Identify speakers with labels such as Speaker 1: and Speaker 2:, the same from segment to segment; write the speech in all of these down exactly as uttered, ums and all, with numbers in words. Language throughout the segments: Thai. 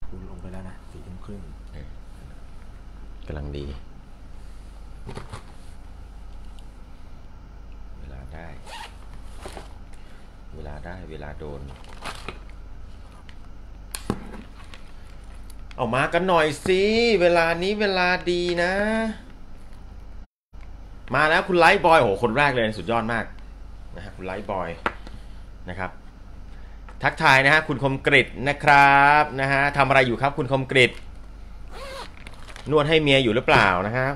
Speaker 1: คุณลงไปแล้วนะสี่ทุ่มครึ่ง
Speaker 2: กำลังดีเวลาได้เวลาได้เวลาโดนเอามากันหน่อยสิเวลานี้เวลาดีนะมาแล้วคุณไลท์บอยโอ้โหคนแรกเลยสุดยอดมากนะฮะคุณไลท์บอยนะครับทักทายนะฮะคุณคมกริตนะครับนะฮะทำอะไรอยู่ครับคุณคมกริตนวดให้เมียอยู่หรือเปล่านะครับ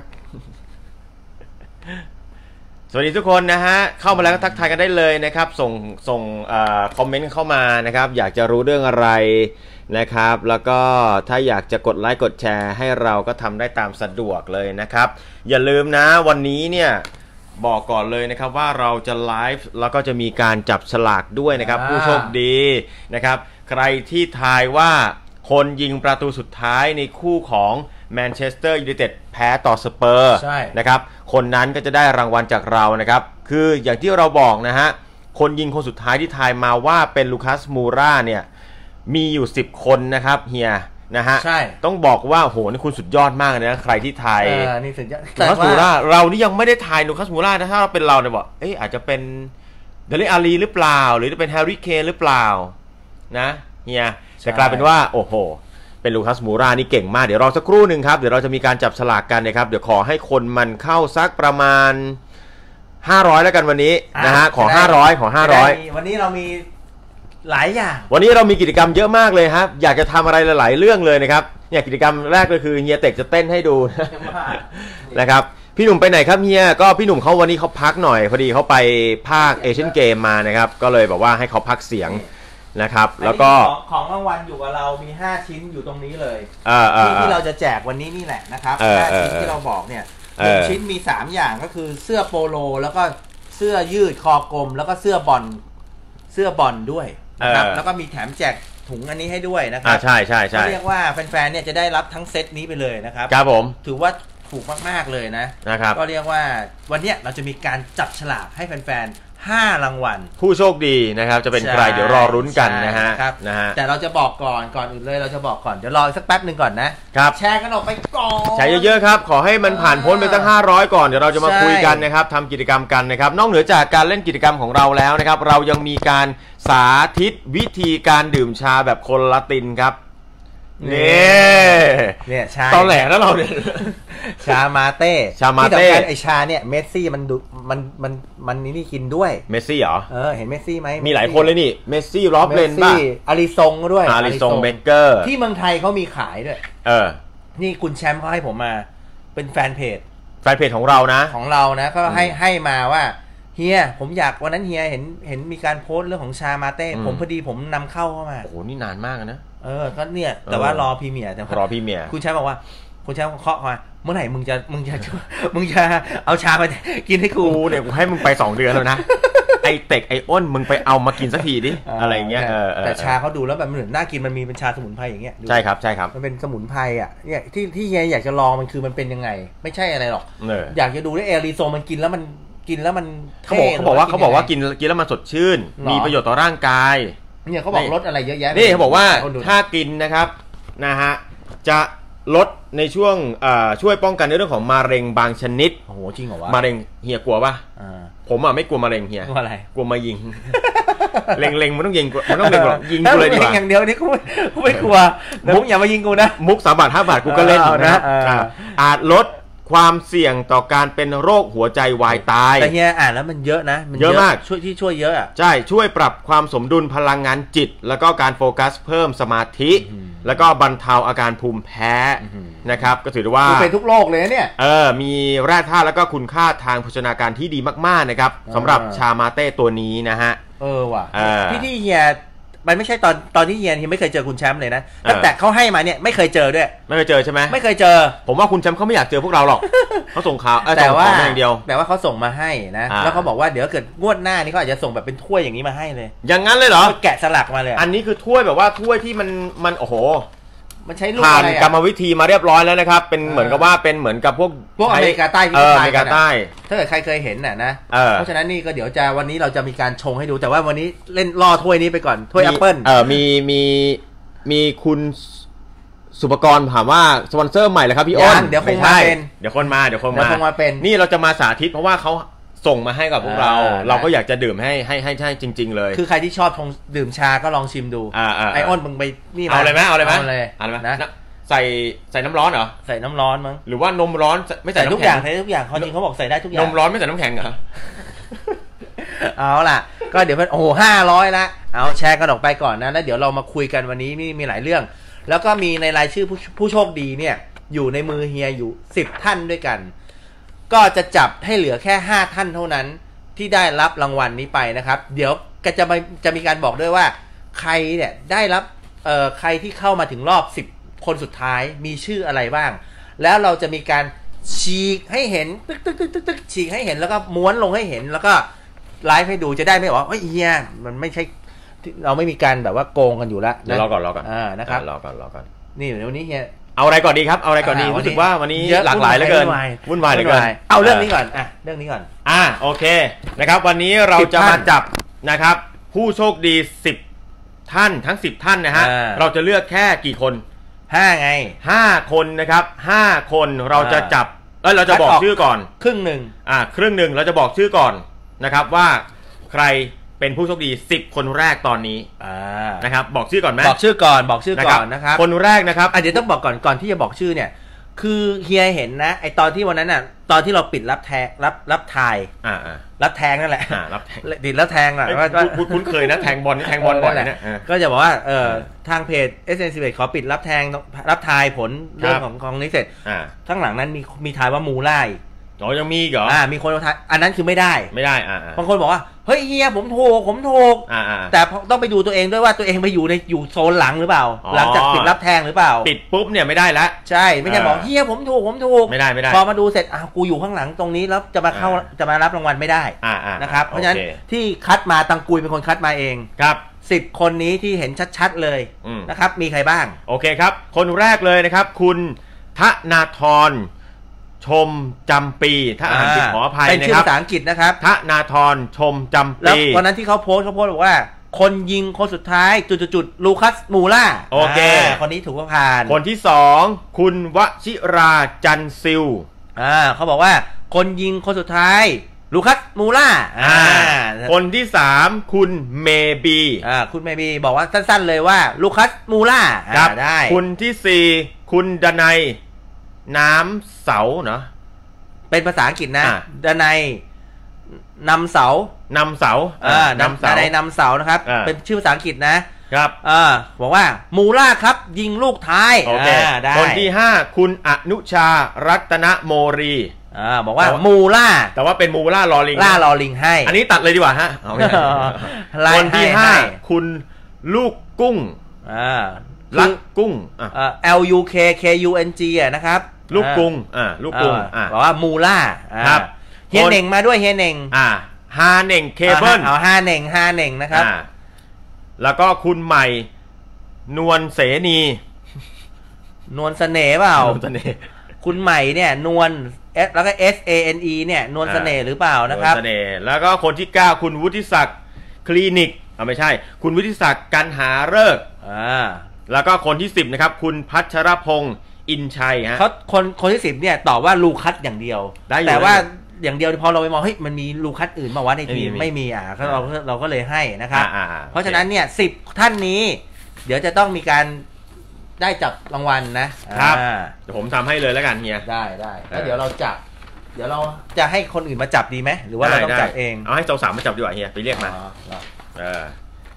Speaker 2: สวัสดีทุกคนนะฮะเข้ามาแล้วก็ทักทายกันได้เลยนะครับส่งส่งคอมเมนต์เข้ามานะครับอยากจะรู้เรื่องอะไรนะครับแล้วก็ถ้าอยากจะกดไลค์กดแชร์ให้เราก็ทำได้ตามสะดวกเลยนะครับอย่าลืมนะวันนี้เนี่ยบอกก่อนเลยนะครับว่าเราจะไลฟ์แล้วก็จะมีการจับฉลากด้วยนะครับผู้โชคดีนะครับใครที่ทายว่าคนยิงประตูสุดท้ายในคู่ของแมนเชสเตอร์ยูไนเต็ดแพ้ต่อสเปอร์นะครับคนนั้นก็จะได้รางวัลจากเรานะครับคืออย่างที่เราบอกนะฮะคนยิงคนสุดท้ายที่ทายมาว่าเป็นลูคัสมูราเนี่ยมีอยู่สิบคนนะครับเฮียนะฮะต้องบอกว่าโหนี่คุณสุดยอดมากนะใครที่ทายลูคัสมูราเรานี่ยังไม่ได้ทายลูคัสมูรานะถ้าเราเป็นเราเนี่ยบอกเอ๊ะอาจจะเป็นเดลิอาลีหรือเปล่าหรือจะเป็นแฮร์รี่เคนหรือเปล่านะเฮียแต่กลายเป็นว่าโอ้โหเป็นลูคัสมูรานี่เก่งมากเดี๋ยวรอสักครู่หนึ่งครับเดี๋ยวเราจะมีการจับฉลากกันนะครับเดี๋ยวขอให้คนมันเข้าสักประมาณห้าร้อยแล้วกันวันนี้นะฮะขอห้าร้อยขอห้าร้อย
Speaker 1: วันนี้เรามีหลายอย่าง
Speaker 2: วันนี้เรามีกิจกรรมเยอะมากเลยครับอยากจะทำอะไรหลายๆเรื่องเลยนะครับเนี่ยกิจกรรมแรกก็คือเฮียเต็กจะเต้นให้ดูนะครับพี่หนุ่มไปไหนครับเฮียก็พี่หนุ่มเขาวันนี้เขาพักหน่อยพอดีเขาไปภาคเอเชียนเกมมานะครับก็เลยบอกว่าให้เขาพักเสียงนะครับแล้วก็
Speaker 1: ของรางวัลอยู่กับเรามีห้าชิ้นอยู่ตรงนี้เลยที่ที่เราจะแจกวันนี้นี่แหละนะครับห้าชิ้นที่เราบอกเนี่ยหนึ่งชิ้นมีสามอย่างก็คือเสื้อโปโลแล้วก็เสื้อยืดคอกลมแล้วก็เสื้อบอลเสื้อบอลด้วยนะครับแล้วก็มีแถมแจกถุงอันนี้ให้ด้วยนะครับ
Speaker 2: ใช่ใช่ใช่
Speaker 1: ก็เรียกว่าแฟนๆเนี่ยจะได้รับทั้งเซตนี้ไปเลยนะครับ
Speaker 2: ครับผม
Speaker 1: ถือว่าถูกมากๆเลยนะ
Speaker 2: นะครับ
Speaker 1: ก็เรียกว่าวันนี้เราจะมีการจับฉลากให้แฟนๆห้ารางวัล
Speaker 2: ผู้โชคดีนะครับจะเป็นใครเดี๋ยวรอรุ้นกันนะฮะ
Speaker 1: นะฮะแต่เราจะบอกก่อนก่อนอื่นเลยเราจะบอกก่อนเดี๋ยวรอสักแป๊บหนึ่งก่อนนะครับแชร์กันออกไปก่อน
Speaker 2: แชร์เยอะๆครับขอให้มันผ่านพ้นไปตั้งห้าร้อยก่อนเดี๋ยวเราจะมาคุยกันนะครับทำกิจกรรมกันนะครับนอกเหนือจากการเล่นกิจกรรมของเราแล้วนะครับเรายังมีการสาธิตวิธีการดื่มชาแบบคนละตินครับนี่
Speaker 1: เนี่ยชา
Speaker 2: ตอนแหลแล้วเราเนี่ย
Speaker 1: ชามาเต้
Speaker 2: ชามาเต้
Speaker 1: ไอชาเนี่ยเมสซี่มันดูมันมันมันนี่กินด้วย
Speaker 2: เมสซี่เหรอ
Speaker 1: เออเห็นเมสซี่ไหม
Speaker 2: มีหลายคนเลยนี่เมสซี่รอบเลนป่ะ
Speaker 1: อาริซงด้วย
Speaker 2: อาริซงเบเกอร์
Speaker 1: ที่เมืองไทยเขามีขายด้วย
Speaker 2: เออ
Speaker 1: นี่คุณแชมป์เขาให้ผมมาเป็นแฟนเพจ
Speaker 2: แฟนเพจของเรานะ
Speaker 1: ของเรานะก็ให้ให้มาว่าเฮียผมอยากวันนั้นเฮียเห็นเห็นมีการโพสต์เรื่องของชามาเต้ผมพอดีผมนำเข้าเข้ามา
Speaker 2: โอ้โหนี่นานมากนะ
Speaker 1: เออก็เนี่ยแต่ว่ารอพรีเมียร์แต่
Speaker 2: รอพรีเมียร์
Speaker 1: คุณแชมป์บอกว่าคุณแชมป์เคาะมาเมื่อไหร่มึงจะมึงจะมึงจะเอาชาไปกินให้กู
Speaker 2: เนี่ยกูให้มึงไปสองเดือนแล้วนะไอเต็กไออ้นมึงไปเอามากินสักทีดิอะไรเงี้ย
Speaker 1: แต่ชาเขาดูแล้วแบบมันเหมือนน่ากินมันมีเป็นชาสมุนไพรอย่างเงี้ย
Speaker 2: ใช่ครับใช่ครับ
Speaker 1: มันเป็นสมุนไพรอ่ะเนี่ยที่ที่เฮียอยากจะลองมันคือมันเป็นยังไงไม่ใช่อะไรหรอกอยากจะดูได้เอริโซมันกินแล้วมันกินแล้วมัน
Speaker 2: เขาบอกเขาบอกว่าเขาบอกว่ากินกินแล้วมันสดชื่นมีประโยชน์ต่อร่างกาย
Speaker 1: เนี่ยเขาบอกลดอะไรเยอะแยะ
Speaker 2: นี่เขาบอกว่าถ้ากินนะครับนะฮะจะลดในช่วงช่วยป้องกันในเรื่องของมะเร็งบางชนิด
Speaker 1: โอ้โหจริงเหรอวะ
Speaker 2: มะเร็งเฮียกลัวป่ะผมอ่ะไม่กลัวมะเร็งเฮีย
Speaker 1: กลัวอะไร
Speaker 2: กลัวมายิงเล็งๆมันต้องยิงมันต้องเล็งยิงกูเลยดีกว่า
Speaker 1: อย่างเดียวนี่กูกูไม่กลัวมุกอย่ามายิงกูนะ
Speaker 2: มุกสามบาทห้าบาทกูก็เล่นนะอาจลดความเสี่ยงต่อการเป็นโรคหัวใจวายตาย
Speaker 1: แต่เฮียอ่านแล้วมันเยอะนะ
Speaker 2: เยอะมาก
Speaker 1: ช่วยที่ช่วยเยอะอ่ะ
Speaker 2: ใช่ช่วยปรับความสมดุลพลังงานจิตแล้วก็การโฟกัสเพิ่มสมาธิแล้วก็บรรเทาอาการภูมิแพ้นะครับก็ถือว่า
Speaker 1: เป็นทุกโรคเลยเนี่ย
Speaker 2: เออมีแร่ธาตุแล้วก็คุณค่าทางโภชนาการที่ดีมากๆนะครับสำหรับชามาเต้ตัวนี้นะฮะ
Speaker 1: เออว่ะที่ที่เฮียมันไม่ใช่ตอนตอนที่เฮียที่ไม่เคยเจอคุณแชมป์เลยนะตั้งแต่เขาให้มาเนี่ยไม่เคยเจอด้วย
Speaker 2: ไม่เคยเจอใช่ไหม
Speaker 1: ไม่เคยเจอ
Speaker 2: ผมว่าคุณแชมป์เขาไม่อยากเจอพวกเราหรอกเขาส่งข่าว
Speaker 1: แต่ว่า
Speaker 2: อย่างเดียว
Speaker 1: แต่ว่าเขาส่งมาให้นะแล้วเขาบอกว่าเดี๋ยวเกิดงวดหน้านี่เขาอาจจะส่งแบบเป็นถ้วยอย่างนี้มาให้เลย
Speaker 2: อย่างนั้นเลยเหรอ
Speaker 1: แกะสลักมาเลย
Speaker 2: อันนี้คือถ้วยแบบว่าถ้วยที่มันมันโอ้โห
Speaker 1: มันใช้ลูก
Speaker 2: ผ่านกรรมวิธีมาเรียบร้อยแล้วนะครับเป็นเหมือนกับว่าเป็นเหมือนกับพวก
Speaker 1: พวกอเมริกาใต้
Speaker 2: ที่อเมริกาใต้
Speaker 1: ถ้าเกิดใครเคยเห็นน่ะนะเพราะฉะนั้นนี่ก็เดี๋ยวจะวันนี้เราจะมีการชงให้ดูแต่ว่าวันนี้เล่นล่อถ้วยนี้ไปก่อนถ้วยแอปเปิ้ล
Speaker 2: เออมีมีมีคุณสุภกรถามว่าสปอนเซอร์ใหม่เลยครับพี่อ้น
Speaker 1: เดี๋ยวคงมาเป็น
Speaker 2: เดี๋ยวคนมาเดี๋ยวคนมา
Speaker 1: เดี๋ยวคงมาเป็น
Speaker 2: นี่เราจะมาสาธิตเพราะว่าเขาส่งมาให้กับพวกเราเราก็อยากจะดื่มให้ให้ให้ให้จริงๆเลย
Speaker 1: คือใครที่ชอบดื่มชาก็ลองชิมดูไออ้นมึงไปนี่
Speaker 2: เอาเลยไหมเอาเลยไหม
Speaker 1: เอาเลย
Speaker 2: เอาเลยนะใส่ใส่น้ำร้อนเหรอ
Speaker 1: ใส่น้ำร้อนมั้ง
Speaker 2: หรือว่านมร้อนไม่ใส่
Speaker 1: ทุกอย่างใส่ทุกอย่างเขาจริงเขาบอกใส่ได้ทุกอย่าง
Speaker 2: นมร้อนไม่ใส่น้ำแข็งเหรอ
Speaker 1: เอาล่ะก็เดี๋ยวมันโอ้โหห้าร้อยละเอาแชร์กันออกไปก่อนนะแล้วเดี๋ยวเรามาคุยกันวันนี้นี่มีหลายเรื่องแล้วก็มีในรายชื่อผู้ผู้โชคดีเนี่ยอยู่ในมือเฮียอยู่สิบท่านด้วยกันก็จะจับให้เหลือแค่ห้าท่านเท่านั้นที่ได้รับรางวัลนี้ไปนะครับเดี๋ยวก็จะมาจะมีการบอกด้วยว่าใครเนี่ยได้รับเอ่อใครที่เข้ามาถึงรอบสิบคนสุดท้ายมีชื่ออะไรบ้างแล้วเราจะมีการฉีกให้เห็นตึ๊กตึ๊กตึ๊กตึ๊กตึ๊กฉีกให้เห็นแล้วก็ม้วนลงให้เห็นแล้วก็ไลฟ์ให้ดูจะได้ไม่บอกว่าเฮ้ยเฮียมันไม่ใช่เราไม่มีการแบบว่าโกงกันอยู่แล้ว
Speaker 2: เดี๋ยวรอก่อนรอก่อน
Speaker 1: อ่านะครับ
Speaker 2: รอก่อนรอก่อน
Speaker 1: นี่เดี๋ยววันนี้เฮีย
Speaker 2: เอาอะไรก่อนดีครับเอาอะไรก่อนดีรู้สึกว่าวันนี้หลากหลายเหลือเกินวุ่นวายเหลือเกิน
Speaker 1: เอาเรื่องนี้ก่อนอ่ะเรื่องนี้ก่อน
Speaker 2: อ่าโอเคนะครับวันนี้เราจะมาจับนะครับผู้โชคดีสิบท่านทั้งสิบท่านนะฮะเราจะเลือกแค่กี่คน
Speaker 1: ห้าไง
Speaker 2: ห้าคนนะครับห้าคนเราจะจับเอ้ยเราจะบอกชื่อก่อน
Speaker 1: ครึ่งหนึ่ง
Speaker 2: อ่าครึ่งหนึ่งเราจะบอกชื่อก่อนนะครับว่าใครเป็นผู้โชคดีสิบคนแรกตอนนี้อ่านะครับบอกชื่อก่อนไหม
Speaker 1: บอกชื่อก่อนบอกชื่อก่อนนะครับ
Speaker 2: คนแรกนะครับ
Speaker 1: อ่ะเดี๋ยวต้องบอกก่อนก่อนที่จะบอกชื่อเนี่ยคือเฮียเห็นนะไอตอนที่วันนั้นน่ะตอนที่เราปิดรับแทงรับรับทาย
Speaker 2: อ่า
Speaker 1: รับแทงนั่นแหละ
Speaker 2: อ่ารับแทง
Speaker 1: ดิดรับแทงอ่ะ
Speaker 2: ก็คุ้นเคยนะแทงบอลแทงบอลบ่อยเนี่ย
Speaker 1: ก็จะบอกว่าเออทางเพจ เอส เอ็น สิบเอ็ด ขอปิดรับแทงรับทายผลเรื่องของของนี้เสร็จข้างหลังนั้นมีมีทายว่ามูล่า
Speaker 2: อ๋อยังมีเหรอ
Speaker 1: อ่ามีคนทายอันนั้นคือไม่ได้
Speaker 2: ไม่ได้อ่า
Speaker 1: บางคนบอกว่าเฮ้ยเฮียผมถูกผมถูกอ่าแต่ต้องไปดูตัวเองด้วยว่าตัวเองไปอยู่ในอยู่โซนหลังหรือเปล่าหลังจากปิดรับแทงหรือเปล่า
Speaker 2: ปิดปุ๊บเนี่ยไม่ได้ละ
Speaker 1: ใช่ไม่ใช่บอกเฮียผมถูกผมถูก
Speaker 2: ไม่ได้ไม่ได้
Speaker 1: พอมาดูเสร็จอ้าวกูอยู่ข้างหลังตรงนี้แล้วจะมาเข้าจะมารับรางวัลไม่ได้นะครับเพราะฉะนั้นที่คัดมาตังกุยเป็นคนคัดมาเอง
Speaker 2: ครับ
Speaker 1: สิบคนนี้ที่เห็นชัดๆเลยนะครับมีใครบ้าง
Speaker 2: โอเคครับคนแรกเลยนะครับคุณธนาธรชมจำปีถ้าอ่านผิดขออภัยนะครับเป็น
Speaker 1: ชื่อภาษาอังกฤษนะครับ
Speaker 2: ธนาธรชมจำปี
Speaker 1: แล้ววันนั้นที่เขาโพสเขาโพสบอกว่าคนยิงคนสุดท้ายจุดๆๆลูคัสมูล่า
Speaker 2: โอเค
Speaker 1: คนนี้ถูกผ่าน
Speaker 2: คนที่สองคุณวชิราจันซิล
Speaker 1: อ่าเขาบอกว่าคนยิงคนสุดท้ายลูคัสมูล่าอ่า
Speaker 2: คนที่สามคุณเมบี
Speaker 1: อ่าคุณเมบีบอกว่าสั้นๆเลยว่าลูคัสมูล่า
Speaker 2: ครับได้คุณที่สี่คุณดนัยน้ำเสาเนาะ
Speaker 1: เป็นภาษาอังกฤษนะดนัยนำเสาน
Speaker 2: ำเสา
Speaker 1: อ่านำเสาดนัยนำเสานะครับเป็นชื่อภาษาอังกฤษนะครับอ่าบอกว่ามูล่าครับยิงลูกท้าย
Speaker 2: โอเคคนที่ห้าคุณอนุชารัตนโมรี
Speaker 1: อ่าบอกว่ามูล่า
Speaker 2: แต่ว่าเป็นมูล่าลอลิง
Speaker 1: ล่าลอลิงให้
Speaker 2: อันนี้ตัดเลยดีกว่าฮะคนที่ห้าคุณลูกกุ้ง
Speaker 1: อ่า
Speaker 2: ลักกุ้ง
Speaker 1: อ่า L U K K U N G อ่ะนะครับ
Speaker 2: ลูกกุ้งอ่าลูกกุ้ง
Speaker 1: อ่าบอกว่ามูล่าครับเฮียเน่งมาด้วยเฮียเน่ง
Speaker 2: อ่าฮาเน่งเคเบิล
Speaker 1: เอาฮาเน่งฮาเน่งนะครับ
Speaker 2: แล้วก็คุณใหม่นวลเสนี
Speaker 1: นวลเสน่ห์เปล่าคุณใหม่เนี่ยนวล S แล้วก็ S A N E เนี่ยนวลเสน่ห์หรือเปล่านะครับ
Speaker 2: นวลเสน่ห์แล้วก็คนที่เก้าคุณวุฒิศักดิ์คลินิกอ่าไม่ใช่คุณวุฒิศักดิ์กันหาฤกษ์อ่าแล้วก็คนที่สิบนะครับคุณพัชรพงศ์อินชัยฮะ
Speaker 1: เขาคนคนที่สิบเนี่ยตอบว่าลูคัสอย่างเดียวแต่ว่าอย่างเดียวพอเราไปมองเฮ้ยมันมีลูคัสอื่นมาว่าในทีมไม่มีอ่ะเราเราก็เลยให้นะครับเพราะฉะนั้นเนี่ยสิบท่านนี้เดี๋ยวจะต้องมีการได้จับรางวัลนะครับ
Speaker 2: เดี๋ยวผมทำให้เลยแล้วกันเฮีย
Speaker 1: ได้ได้แล้วเดี๋ยวเราจับเดี๋ยวเราจะให้คนอื่นมาจับดีไหมหรือว่าเราต้องจับเอง
Speaker 2: เอาให้สาวๆมาจับดีกว่าเฮียไปเรียกมาเออ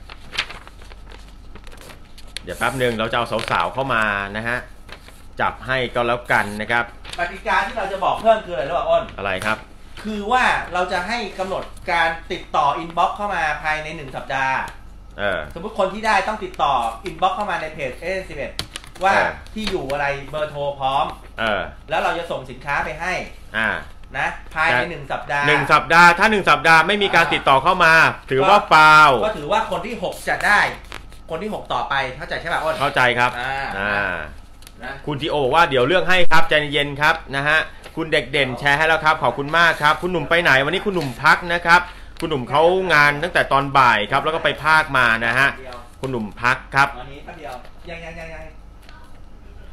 Speaker 2: เดี๋ยวแป๊บหนึ่งเราจะเอาสาวๆเข้ามานะฮะจับให้ก็แล้วกันนะครับ
Speaker 1: กติกาที่เราจะบอกเพิ่มคืออะไรรู้ป่ะอ้น
Speaker 2: อะไรครับ
Speaker 1: คือว่าเราจะให้กำหนดการติดต่ออินบ็อกซ์เข้ามาภายในหนึ่งสัปดาห์เออสมมุติคนที่ได้ต้องติดต่ออินบ็อกซ์เข้ามาในเพจ เอ เอส สิบเอ็ด ว่าที่อยู่อะไรเบอร์โทรพร้อมเออแล้วเราจะส่งสินค้าไปให้อ่านะภายในหนึ่งสัปดาห์
Speaker 2: หนึ่งสัปดาห์ถ้าหนึ่งสัปดาห์ไม่มีการติดต่อเข้ามาถือว่าฟาว
Speaker 1: ก็ถือว่าคนที่หกจะได้คนที่หกต่อไปเข้าใจใช่ป่ะอ้น
Speaker 2: เข้าใจครับอ่าคุณทีโอบอกว่าเดี๋ยวเรื่องให้ครับใจเย็นครับนะฮะคุณเด็กเด่นแชร์ให้แล้วครับขอบคุณมากครับคุณหนุ่มไปไหนวันนี้คุณหนุ่มพักนะครับคุณหนุ่มเขางานตั้งแต่ตอนบ่ายครับแล้วก็ไปภาคมานะฮะคุณหนุ่มพักครับ
Speaker 1: วันนี้แป๊บเดียวยังยังยังยัง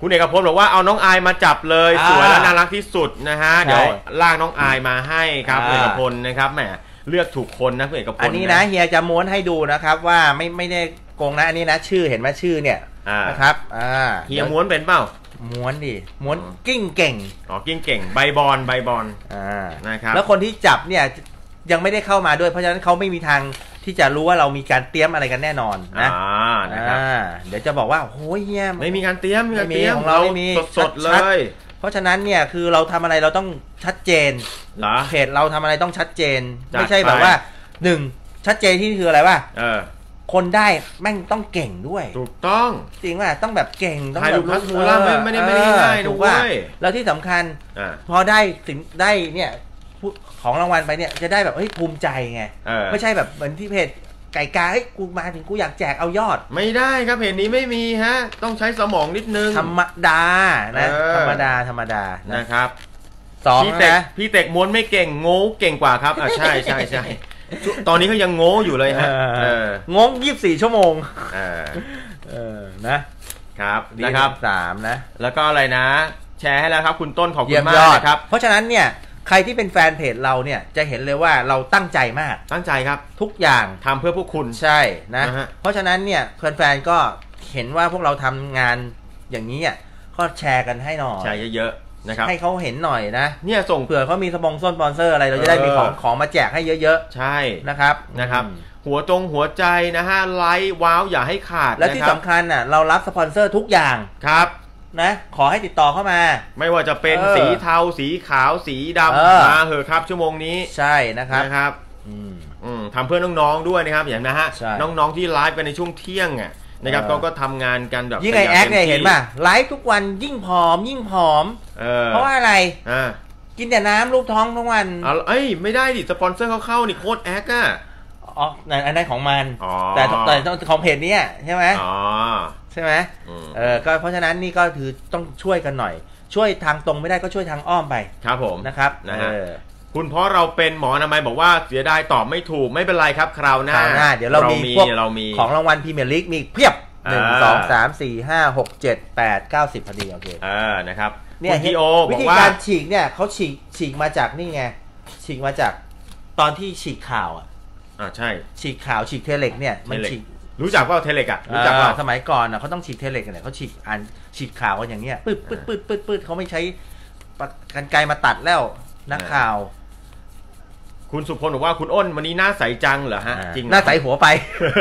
Speaker 2: คุณเอกพลบอกว่าเอาน้องอายมาจับเลยสวยและน่ารักที่สุดนะฮะเดี๋ยวลากน้องอายมาให้ครับคุณเอกพลนะครับแหมเลือกถูกคนนะคุณเอกพล
Speaker 1: อันนี้นะเฮียจะม้วนให้ดูนะครับว่าไม่ไม่ได้โกงนะอันนี้นะชื่อเห็นไหมชื่อเนี่ยนะครับอ่า
Speaker 2: เฮียม้วนเป็นเปล่า
Speaker 1: ม้วนดิม้วนกิ้งเก่ง
Speaker 2: อ๋อกิ้งเก่งใบบอลใบบอล
Speaker 1: อ่านะครับแล้วคนที่จับเนี่ยยังไม่ได้เข้ามาด้วยเพราะฉะนั้นเขาไม่มีทางที่จะรู้ว่าเรามีการเตรียมอะไรกันแน่นอนนะอ่านะครับเดี๋ยวจะบอกว่าโอ้ยเฮีย
Speaker 2: ไม่มีการเตรียมไม่มี
Speaker 1: ของเราไม่มี
Speaker 2: สดๆเลย
Speaker 1: เพราะฉะนั้นเนี่ยคือเราทำอะไรเราต้องชัดเจนเพจเราทำอะไรต้องชัดเจนไม่ใช่แบบว่าหนึ่งชัดเจนที่คืออะไรวะคนได้แม่งต้องเก่งด้วย
Speaker 2: ถูกต้อง
Speaker 1: จริงว่าต้องแบบเก่งต้อง
Speaker 2: แบบรู้มูล่าไม่ไม่ได้ไม่ได้ง่ายด้วย
Speaker 1: แล้วที่สำคัญพอได้สินได้เนี่ยของรางวัลไปเนี่ยจะได้แบบเฮ้ยภูมิใจไงไม่ใช่แบบเหมือนที่เพจไก่กาเฮ้ยกูมาถึงกูอยากแจกเอายอด
Speaker 2: ไม่ได้ครับเพจนี้ไม่มีฮะต้องใช้สมองนิดนึง
Speaker 1: ธรรมดานะธรรมดาธรรมดา
Speaker 2: นะครับ
Speaker 1: สองนะ
Speaker 2: พี่เต็กม้วนไม่เก่งโง่เก่งกว่าครับอ่าใช่ใช่ใช่ตอนนี้เขายังโง่อยู่เลยฮะ
Speaker 1: งงยี่สิบสี่ชั่วโมงเออนะครับ
Speaker 2: นะครับ
Speaker 1: สามนะ
Speaker 2: แล้วก็อะไรนะแชร์ให้แล้วครับคุณต้นขอบคุณมากครับ
Speaker 1: เพราะฉะนั้นเนี่ยใครที่เป็นแฟนเพจเราเนี่ยจะเห็นเลยว่าเราตั้งใจมาก
Speaker 2: ตั้งใจครับ
Speaker 1: ทุกอย่าง
Speaker 2: ทำเพื่อพวกคุณ
Speaker 1: ใช่นะเพราะฉะนั้นเนี่ยแฟนๆก็เห็นว่าพวกเราทำงานอย่างนี้อ่ะก็แชร์กันให้หน่อย
Speaker 2: แชร์เยอะๆนะครับ
Speaker 1: ให้เขาเห็นหน่อยนะ
Speaker 2: เนี่ยส่ง
Speaker 1: เผื่อเขามีสปอนเซอร์สปอนเซอร์อะไรเราจะได้มีของของมาแจกให้เยอะ
Speaker 2: ๆใช่
Speaker 1: นะครับ
Speaker 2: นะครับหัวตรงหัวใจนะฮะไลค์ว้าวอย่าให้ขาด
Speaker 1: และที่สำคัญอ่ะเรารับสปอนเซอร์ทุกอย่าง
Speaker 2: ครับ
Speaker 1: นะขอให้ติดต่อเข้ามา
Speaker 2: ไม่ว่าจะเป็นสีเทาสีขาวสีดำมาเหอะครับชั่วโมงนี้
Speaker 1: ใช่นะครับ
Speaker 2: นะครับอืมอืมทำเพื่อน้องๆด้วยนะครับอย่างนะฮะน้องๆที่ไลฟ์กันในช่วงเที่ยงอ่ะนะครับเขาก็ทำงานกันแบบ
Speaker 1: ยิ่งไอแอคเนี่ยเห็นป่ะไลฟ์ทุกวันยิ่งผอมยิ่งผอมเพราะว่าอะไรกินแต่น้ำรูปท้องทุกวัน
Speaker 2: เอ้ยไม่ได้ดิสปอนเซอร์เขาเข้านี่โค้ดแอคอ่ะ
Speaker 1: อ๋ออันนั้นของมันแต่แต่ของเพจนี้ใช่ไหมอ๋อใช่ไหมเออก็เพราะฉะนั้นนี่ก็ถือต้องช่วยกันหน่อยช่วยทางตรงไม่ได้ก็ช่วยทางอ้อมไป
Speaker 2: ครับผม
Speaker 1: นะครับ
Speaker 2: นะฮะคุณเพราะเราเป็นหมออนามัยบอกว่าเสียดายตอบไม่ถูกไม่เป็นไรครับคราวหน้า
Speaker 1: เดี๋ยวเรามีพวกของรางวัลพรีเมียร์ลีกมีเพียบหนึ่งสองสามสี่ห้าหกเจ็ดแปดเก้าสิบพอดีโอเค
Speaker 2: อ่านะครับ
Speaker 1: เนี่ยวิธีการฉีกเนี่ยเขาฉีกฉีกมาจากนี่ไงฉีกมาจากตอนที่ฉีกข่าวอ่ะ
Speaker 2: อ่าใช่
Speaker 1: ฉีกข่าวฉีกเทเล็กเนี่ยมันฉีก
Speaker 2: รู้จักว่าเทเล็กอ่ะรู้จักว่า
Speaker 1: สมัยก่อนอ่ะเขาต้องฉีกเทเล็กกันเนี่ยเขาฉีกอ่านฉีกข่าวกันอย่างเงี้ยปึ๊ดปึ๊ดปึ๊ดปึ๊ดปึ๊ดเขาไม่ใช้กรรไกรมาตัดแล้วนักข่าว
Speaker 2: คุณสุพลบอกว่าคุณอ้นวันนี้หน้าใสจังเหรอฮะ
Speaker 1: จริงหน้าใสหัวไป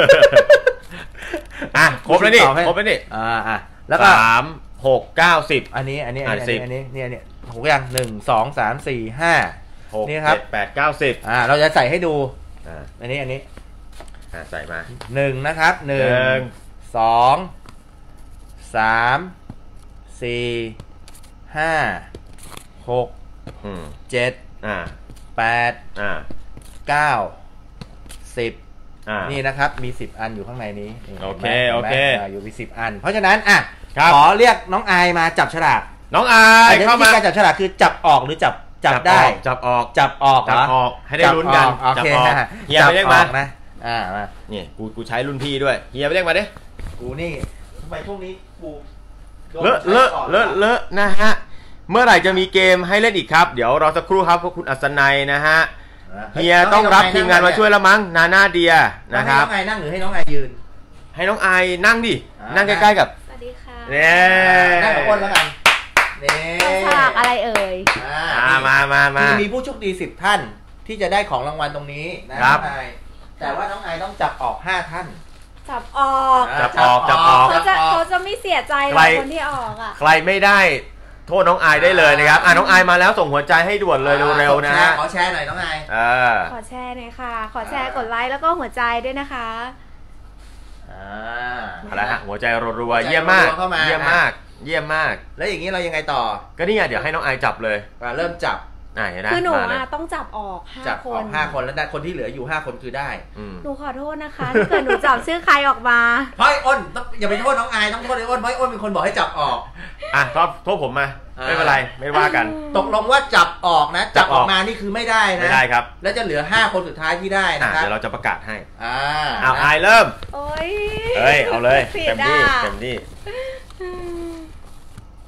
Speaker 2: อ่ะครบแล้วนี่ครบแล้วนี่
Speaker 1: อ่าอ่ะแล้วก็
Speaker 2: สามหกเก้าสิบ
Speaker 1: อันนี้อันนี้อันนี้อันนี้เนี่ยเนี่ยหกอย่างหนึ่งสองสามสี่ห้า
Speaker 2: นี่ครับแปดเก้าสิบ
Speaker 1: อ่าเราจะใส่ให้ดูอันนี้อันนี้
Speaker 2: ใส่มา
Speaker 1: หนึ่งนะครับหนึ่งสองสามสี่ห้าหกเจ็ดแปดเก้าสิบนี่นะครับมีสิบอันอยู่ข้างในนี้
Speaker 2: โอเคโอเค
Speaker 1: อยู่มีสิบอันเพราะฉะนั้นอ่ะขอเรียกน้องอายมาจับฉลาก
Speaker 2: น้องอายเข้ามา
Speaker 1: การจับฉลากคือจับออกหรือจับจับได้
Speaker 2: จับออก
Speaker 1: จับออก
Speaker 2: จับออกให้ได้ลุ้นกัน
Speaker 1: จับออก
Speaker 2: เฮียไปเรียกมา
Speaker 1: นะอ่ามา
Speaker 2: นี่กูกูใช้รุ่นพี่ด้วยเฮียไปเรียกมาดิ
Speaker 1: กูนี่ทำไมช่วงนี้กู
Speaker 2: เลอะเลอะเลอะเลอะนะฮะเมื่อไหร่จะมีเกมให้เล่นอีกครับเดี๋ยวรอสักครู่ครับพวกคุณอัศนัยนะฮะเฮียต้องรับทีมงานมาช่วยแล้วมั้งนาหน้าเดียนะครับ
Speaker 1: ให้น้องไอนั่งหรือให้น้องไอยืน
Speaker 2: ให้น้องไอนั่งดินั่งใกล้ๆกับ
Speaker 3: สวัสดีค่ะ
Speaker 2: เนี่ย
Speaker 1: นั่งกับคนแล้วกัน
Speaker 3: เนี่ยฉลากอะไรเอ่ย
Speaker 2: อ่ามามามา
Speaker 1: มีผู้โชคดีสิบท่านที่จะได้ของรางวัลตรงนี้นะครับแต่ว่าน้องไอต้องจับออกห้าท่าน
Speaker 3: จับออก
Speaker 2: จับออกจับออก
Speaker 3: เขาจะเขาจะไม่เสียใจหรอกคนที่ออกอ่ะ
Speaker 2: ใครไม่ได้โทษน้องไอได้เลยนะครับอ่ะน้องไอมาแล้วส่งหัวใจให้ด่วนเลยเร็วๆนะฮะ
Speaker 1: ขอแชร์หน่อยน้องไอ
Speaker 3: ขอแชร์หน่อยค่ะขอแชร์กดไลค์แล้วก็หัวใจด้วยนะคะ
Speaker 2: อ่าอะไรฮะหัวใจรัวๆเยี่ยมมากเยี่ยมมากเยี่ยมมาก
Speaker 1: แล้วอย่างนี้เรายังไงต่อ
Speaker 2: ก็นี่ไงเดี๋ยวให้น้องไอจับเลย
Speaker 1: เริ่มจับ
Speaker 3: คือหนูอ่ะต้องจับออกห้า
Speaker 1: คนจับออกห้าคนแล้วคนที่เหลืออยู่ห้าคนคือได้
Speaker 3: หนูขอโทษนะคะถ้าเกิดหนูจับชื่อใครออกมา
Speaker 1: เพราะอ้นอย่าไปโทษน้องไอต้องโทษไอ้อ้นเพราะอ้นเป็นคนบอกให้จับออก
Speaker 2: อ่ะก็โทษผมมาไม่เป็นไรไม่ว่ากัน
Speaker 1: ตกลงว่าจับออกนะจับออกมานี่คือไม่ได้นะ
Speaker 2: ไม่ได้ครับ
Speaker 1: แล้วจะเหลือห้าคนสุดท้ายที่ได้นะครับ
Speaker 2: เดี๋ยวเราจะประกาศให้
Speaker 1: อ่า
Speaker 2: เอาไอเริ่ม
Speaker 3: โอ้ย
Speaker 2: เฮ้ยเอาเลยเต็มที่เต็มที่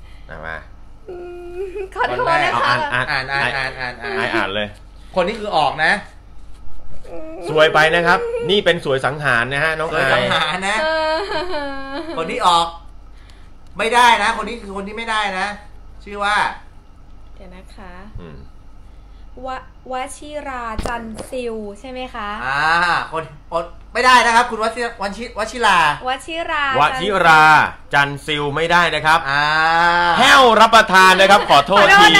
Speaker 3: อโทษนะคะ
Speaker 2: อ่านอ่านอ่าน
Speaker 1: อ่านอ่านอ่านอ่าน
Speaker 2: อ่านอ่านเลย
Speaker 1: คนนี้คือออกนะ
Speaker 2: สวยไปนะครับ นี่เป็นสวยสังหารนะฮะน้อง
Speaker 1: สวย
Speaker 2: อา
Speaker 1: สั
Speaker 2: ย
Speaker 1: งหารนะ คนที่ออก ไม่ได้นะ คนนี้คือคนที่ไม่ได้นะ ชื่อว่า
Speaker 3: เดี๋ยวนะคะ
Speaker 2: อืม
Speaker 3: ววชิราจันซิลใช่ไหมคะ
Speaker 1: อ่าคนคนไม่ได้นะครับ คุณวชิวันชิวชิราว
Speaker 3: ชิราว
Speaker 2: ชิราจันซิลไม่ได้นะครับ
Speaker 1: อ่า
Speaker 2: แห้วรับประทานนะครับ ขอโทษที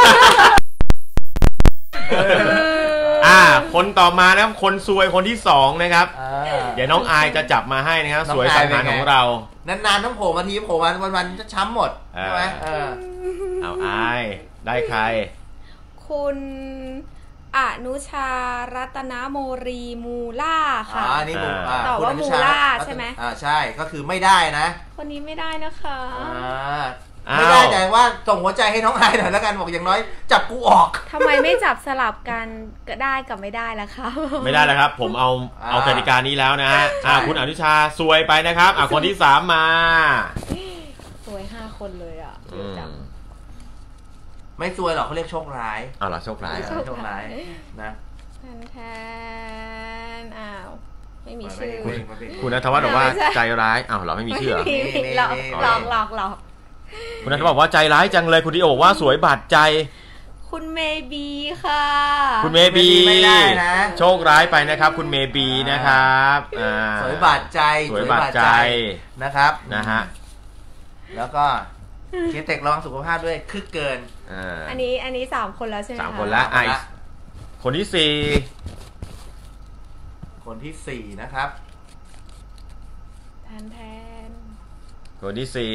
Speaker 2: อ่า คนต่อมานะครับคนซวยคนที่สองนะครับ
Speaker 1: อ่า
Speaker 2: เดี๋ยวน้องอายจะจับมาให้นะครับ สวยสังหารของเรา
Speaker 1: นานๆต้องโผล่มาทีโผล่มาวันๆจะช้ำหมดใช่ไหมเออ
Speaker 2: เอาอายได้ใคร
Speaker 3: คุณอนุชารัตนโมรีมูล่า
Speaker 1: อ๋
Speaker 3: ค่ะ
Speaker 1: ออันนี้มู
Speaker 2: อ่า
Speaker 3: ตอบว่า
Speaker 1: คุณนุช
Speaker 3: มูล่าใช่ไหม
Speaker 1: อ่าใช่ก็คือไม่ได้นะ
Speaker 3: คนนี้ไม่ได้นะคะ
Speaker 1: อ่าไม่ได้แต่ว่าส่งหัวใจให้น้องอายหน่อยแล้วกันบอกอย่างน้อยจับกูออก
Speaker 3: ทำไมไม่จับสลับกันก็ได้กับไม่ได้ล่ะคะ
Speaker 2: ไม่ได้แล้วครับ ผมเอา
Speaker 1: อ่า
Speaker 2: เอากติกานี้แล้วนะฮะ
Speaker 1: ใช่
Speaker 2: อ่าคุณอนุชาซวยไปนะครับอ่าคนที่สามมา
Speaker 3: สวยห้าคนเลยอ่ะ
Speaker 2: อื
Speaker 3: เดี๋ยว
Speaker 2: ม
Speaker 3: จัง
Speaker 1: ไม่ซวยหรอกเขาเรียกโชคร้าย
Speaker 2: เอาล่ะโชคร้าย
Speaker 1: โชคร้ายนะ
Speaker 3: แทนแทนอ้าวไม่มีชื่อ
Speaker 1: ไม่ไม่ไม่
Speaker 2: คุณณัฐวัฒน์บอกว่า
Speaker 3: ไม่ใช่
Speaker 2: ใจร้ายอ้าวเหรอไม่มีชื่อเหรอ
Speaker 3: ไม่มีหลอกหลอกหลอกหลอก
Speaker 2: คุณณัฐวัฒน์บอกว่าใจร้ายจังเลยคุณดิโอบอกว่าสวยบาดใจ
Speaker 3: คุณเมบีค่ะ
Speaker 2: คุณเมบี
Speaker 1: ไม่ได้นะ
Speaker 2: โชคร้ายไปนะครับ คุณเมบีนะครับอ่า
Speaker 1: สวยบาดใจ
Speaker 2: สวยบาดใจ
Speaker 1: นะครับ
Speaker 2: นะฮะ
Speaker 1: แล้วก็เคเต็กระวังสุขภาพด้วยคึกเกิน
Speaker 2: อ่า
Speaker 3: อันนี้อันนี้สามคนแล้วใช่ไหม
Speaker 2: สาม
Speaker 3: คะ
Speaker 2: คนละอ่ะอีกคนที่สี่
Speaker 1: คนที่สี่นะครับ
Speaker 3: แทนแทน
Speaker 2: คนที่สี่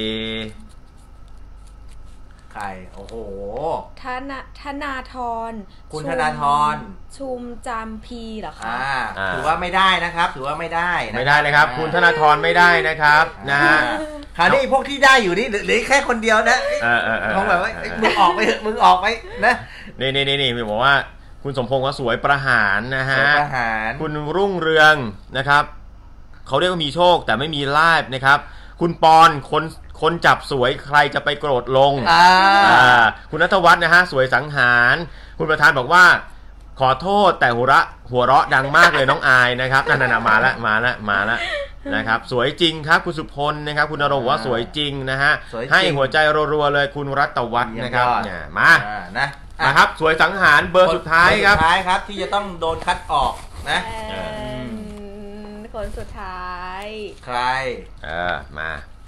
Speaker 1: ใครโอ้โห
Speaker 3: ธนาธนาธร
Speaker 1: คุณ
Speaker 3: ชุม
Speaker 1: ธนาธร
Speaker 3: ชุมจำพีเหรอคะ
Speaker 1: อ่าถือว่าไม่ได้นะครับ ถือว่าไม่ได้นะ
Speaker 2: ไม่ได้เลยครับ คุณธนาธรไม่ได้นะครับนะฮะ
Speaker 1: คราวนี้พวกที่ได้อยู่นี่เหลือแค่คนเดียวนะ
Speaker 2: เออเออเออ
Speaker 1: มองแบบว่าเอ้ยมึงออกไปเถอะมึงออกไปนะ
Speaker 2: นี่นี่นี่นี่มีบอกว่า คุณสมพงษ์ว่าสวยประหารนะฮะ
Speaker 1: สวยประหาร
Speaker 2: คุณรุ่งเรืองนะครับเขาเรียกว่ามีโชคแต่ไม่มีลาภนะครับ คุณปอนคนคนจับสวยใครจะไปโกรธลง
Speaker 1: อ่า
Speaker 2: อ่าคุณณัฐวัฒน์นะฮะสวยสังหาร คุณประธานบอกว่า ขอโทษแต่หัวเราะหัวเราะดังมากเลยน้องอายนะครับนั่นน่ะมาละมาละมาละนะครับ สวยจริงครับคุณสุพลนะครับ คุณนรงค์บอกว่าสวยจริงนะฮะ
Speaker 1: สวยจริง
Speaker 2: ให้หัวใจรัวๆเลยคุณรัตวัฒน์นะครับ
Speaker 1: เยี่ยมยอด
Speaker 2: เนี่ยมา
Speaker 1: อ่านะ
Speaker 2: นะครับ สวยสังหารเบอร์สุดท้ายครับ
Speaker 1: นสุดท้ายครับที่จะต้องโดนคัดออกนะ
Speaker 3: แทนคนสุดท้าย
Speaker 1: ใคร
Speaker 2: เออมา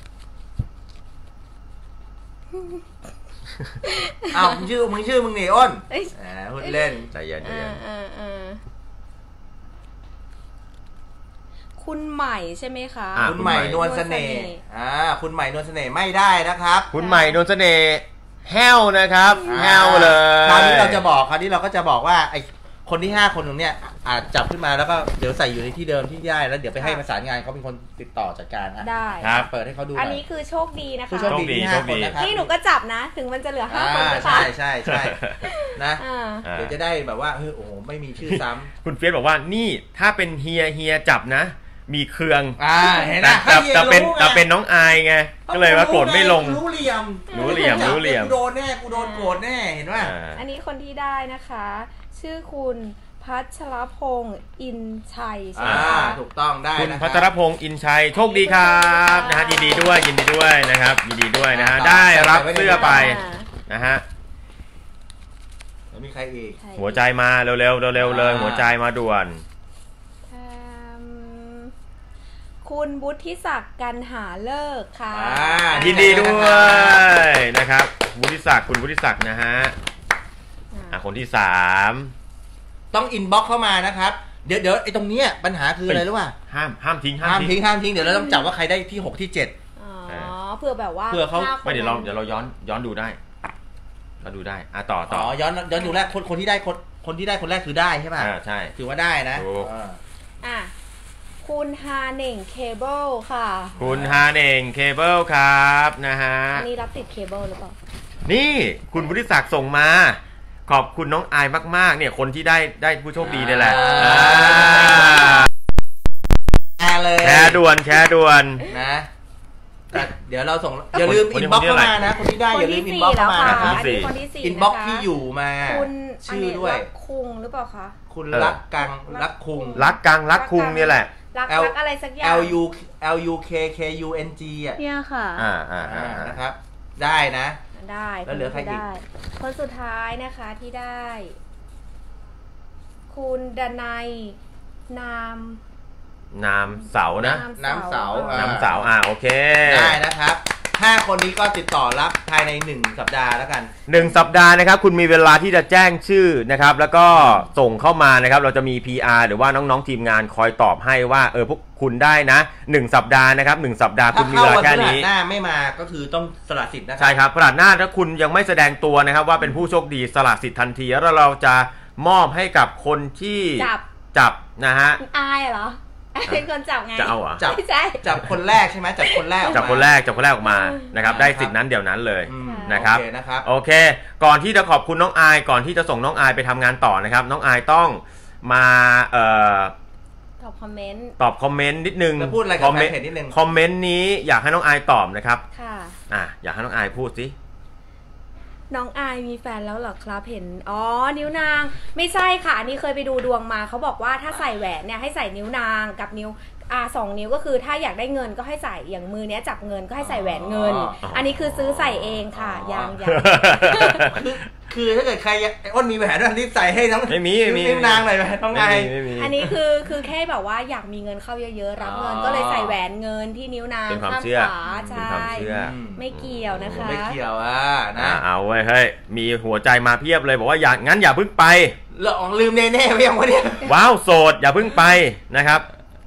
Speaker 1: อ้าวมึงชื่อมึงชื่อมึงนี่อ้น
Speaker 3: เอ้ย
Speaker 1: แหมพูดเล่น
Speaker 2: ใจเย็นใจ
Speaker 3: อ่า
Speaker 2: เย็น
Speaker 3: อ่าอ่าคุณใหม่ใช่ไหมคะ
Speaker 2: อ่ะ
Speaker 1: คุณใหม่นวลเสน่ห์อ่าคุณใหม่นวลเสน่ห์ไม่ได้นะครับ
Speaker 2: คุณใหม่นนท์เสน่ห์แห้วนะครับแห้วเลย
Speaker 1: คราวนี้เราจะบอกคราวนี้เราก็จะบอกว่าไอคนที่ห้าคนตรงเนี้ยอาจจับขึ้นมาแล้วก็เดี๋ยวใส่อยู่ในที่เดิมที่ได้แล้วเดี๋ยวไปให้ประสานงานเขาเป็นคนติดต่อจัดการฮะ
Speaker 3: ได้
Speaker 2: ครับ
Speaker 1: เปิดให้เขาดูห
Speaker 3: อัน
Speaker 1: น่อย
Speaker 3: นี้คือโชคดีนะคะ
Speaker 1: ผู้โชคดีที่ห้าคนนะครับ
Speaker 3: นี่หนูก็จับนะ ถึงมันจะเหลือห้าคน
Speaker 1: อ่า
Speaker 3: นะคะ
Speaker 1: ใช่ใช่ใช่นะ
Speaker 3: อ่า
Speaker 2: อ่า
Speaker 1: เดี๋ยวจะได้แบบว่าเฮ้ยโอ้โหไม่มีชื่อซ้ำ
Speaker 2: คุณเฟียสบอกว่านี่ถ้าเป็นเฮียเฮียจับนะ มีเครือง
Speaker 1: อ่าเห็น
Speaker 2: แต่
Speaker 1: นะ
Speaker 2: แต่แต่เป็น
Speaker 1: ให้
Speaker 2: แต่เป็นน้องอายไงก็เลยว่าโกรธไม่ลง
Speaker 1: รู้เหลี่ยม
Speaker 2: รู้เหลี่ยมรู้เหลี่ยม
Speaker 1: กูโดนแน่กูโดนโกรธแน่เห็นป่ะ
Speaker 2: อ่า
Speaker 3: อันนี้คนที่ได้นะคะ ชื่อคุณพัชรพงศ์อินชัยใช่
Speaker 1: อ่า
Speaker 3: ไหมคะ
Speaker 1: ถูกต้องได้
Speaker 2: คุณ
Speaker 1: นะค
Speaker 2: พั
Speaker 1: บ
Speaker 2: ชรพงศ์อินชัยโชคดีครับนะฮะยินดีด้วยยินดีด้วยนะครับ ยินดีด้วยนะฮะได้รับเสื้อไป
Speaker 3: อ่า
Speaker 2: นะฮะ
Speaker 1: แล้วมีใครอีก
Speaker 3: ใช่
Speaker 2: หัวใจมาเร็วๆเร็วๆเลย
Speaker 1: อ่า
Speaker 2: หัวใจมาด่วน
Speaker 3: อืมคุณบุฒิศักดิ์กันหาเลิกค่ะ
Speaker 1: อ่า
Speaker 2: ยินดีด้วยนะครับวุฒิศักดิ์คุณวุฒิศักดิ์นะฮะอ่ะคนที่สาม
Speaker 1: ต้องอินบ็อกเข้ามานะครับเดี๋ยวเดี๋ยวไอ้ตรงเนี้ยปัญหาคืออะไรรู้ป่ะ
Speaker 2: ห้ามห้ามทิ้ง
Speaker 1: ห้า
Speaker 2: ห้าม ม
Speaker 1: ทิ้
Speaker 2: ทิ้
Speaker 1: ง
Speaker 2: ง
Speaker 1: ห้ามทิ้งเดี๋ยวเราต้องจับว่าใครได้ที่หกที่เจ็ด
Speaker 3: อ๋อ
Speaker 2: เอ
Speaker 3: เผื่อแบบว่า
Speaker 1: เผื่อเขา
Speaker 3: ห้
Speaker 2: ไม่เดี๋ยวเรา
Speaker 3: คน
Speaker 2: เดี๋ยวเราย้อนย้อนดูได้เราดูได้อ่ะต่อ
Speaker 1: ต่
Speaker 2: ต่
Speaker 1: อ
Speaker 2: อ
Speaker 1: ย้อนย้อนอยู่แรกคนคนที่ได้คนคนที่ได้คนแรกคือได้ใช่ป่ะ
Speaker 2: อ่าใช่
Speaker 1: ถือว่าได้นะ
Speaker 2: ถูก
Speaker 1: อ่า
Speaker 3: อ่ะคุณฮาเหน่งเคเบิลค่ะ
Speaker 2: คุณฮาเน่งเคเบิลครับนะฮะ
Speaker 3: อันนี้รับติดเคเบิลหรือเปล่า
Speaker 2: นี่คุณวุฒิศักดิ์ส่งมา ขอบคุณน้องอายมากๆเนี่ยคนที่ได้ได้ผู้โชคดีนี่แหละ
Speaker 1: อ่า
Speaker 2: อ่า
Speaker 1: แชร์เลย
Speaker 2: แชร์ด่วนแชร์ด่วน
Speaker 1: นะเดี๋ยวเราส่งอย่าลืมอินบ็อกเข้ามานะคนที่ได้อย่าลืมอินบ็อกเข้ามานะครับอินบ็อกที่อยู่มาชื่อด้วย
Speaker 3: คุงหรือเปล่าคะ
Speaker 1: คุณรักกังรักคุง
Speaker 2: รักกังรักคุงเนี่ยแหละ
Speaker 3: รักรักอะไรสักอย่าง
Speaker 1: L U L U K K U N G อ่ะ
Speaker 3: เนี่ยค่ะ
Speaker 2: อ่าอ่าอ่า
Speaker 1: นะครับได้นะ
Speaker 3: ได้
Speaker 1: แล้วเหลือใครอีก
Speaker 3: คนสุดท้ายนะคะที่ได้คุณดนัยนาม
Speaker 2: นามเสานะ
Speaker 1: น้ำเสา
Speaker 2: น้ำเสาอ่าโอเค
Speaker 1: ได้นะครับห้าคนนี้ก็ติดต่อรับภายในหนึ่งสัปดาห์แล้วกัน
Speaker 2: หนึ่งสัปดาห์นะครับคุณมีเวลาที่จะแจ้งชื่อนะครับแล้วก็ส่งเข้ามานะครับเราจะมี พี อาร์ หรือว่าน้องๆทีมงานคอยตอบให้ว่าเออพวกคุณได้นะหนึ่งสัปดาห์นะครับหนึ่งสัปดาห์คุณมีเวลาแค่นี้
Speaker 1: ถ้าเข้าวันพฤหัสหน้าไม่มาก็คือต้องสละสิทธิ์นะครับ
Speaker 2: ใช่ครับพฤหัสหน้าถ้าคุณยังไม่แสดงตัวนะครับว่าเป็นผู้โชคดีสละสิทธิ์ทันทีแล้วเราจะมอบให้กับคนที่
Speaker 3: จับ
Speaker 2: จับนะฮะ
Speaker 3: อายเหรอเป็นคนจับไง
Speaker 2: จะเอาอ่ะ
Speaker 1: จับจับคนแรกใช่ไหมจับคนแรก
Speaker 2: จับคนแรกจับคนแรกออกมานะครับได้สิทธินั้นเดี๋ยวนั้นเลยนะครับโอเคก่อนที่จะขอบคุณน้องอายก่อนที่จะส่งน้องอายไปทำงานต่อนะครับน้องอายต้องมาเอ่อ
Speaker 3: ตอบคอมเมนต์
Speaker 2: ตอบคอมเมนต์นิดนึง
Speaker 1: พูดอะไรกับแฟนเพจนิดนึง
Speaker 2: คอมเมนต์นี้อยากให้น้องอายตอบนะครับ
Speaker 3: ค่ะ
Speaker 2: อ่ะอยากให้น้องอายพูดสิ
Speaker 3: น้องอายมีแฟนแล้วเหรอครับเห็นอ๋อนิ้วนางไม่ใช่ค่ะอันนี้เคยไปดูดวงมาเขาบอกว่าถ้าใส่แหวนเนี่ยให้ใส่นิ้วนางกับนิ้วอ่าสองนิ้วก็คือถ้าอยากได้เงินก็ให้ใส่อย่างมือเนี้ยจับเงินก็ให้ใส่แหวนเงินอันนี้คือซื้อใส่เองค่ะยังยัง
Speaker 1: คือถ้าเกิดใครอ้นมีแหวนรีบใส่ให้น้อง
Speaker 2: ไม่มีไม่มี
Speaker 1: นิ้วนางหน่อยน้องไง
Speaker 3: อันนี้คือคือแค่แบบว่าอยากมีเงินเข้าเยอะๆรับเงินก็เลยใส่แหวนเงินที่นิ้วนาง
Speaker 2: ข้างขวา
Speaker 3: ใช่ไม่เกี่ยวนะคะ
Speaker 1: ไม่เกี่ยวอ่ะนะ
Speaker 2: เอาไว้เฮ้ยมีหัวใจมาเพียบเลยบอกว่าอย่างั้นอย่าเพิ่งไป
Speaker 1: หลงลืมแน่ๆไปยังวะเนี่ย
Speaker 2: ว้าวโสดอย่าเพิ่งไปนะครับ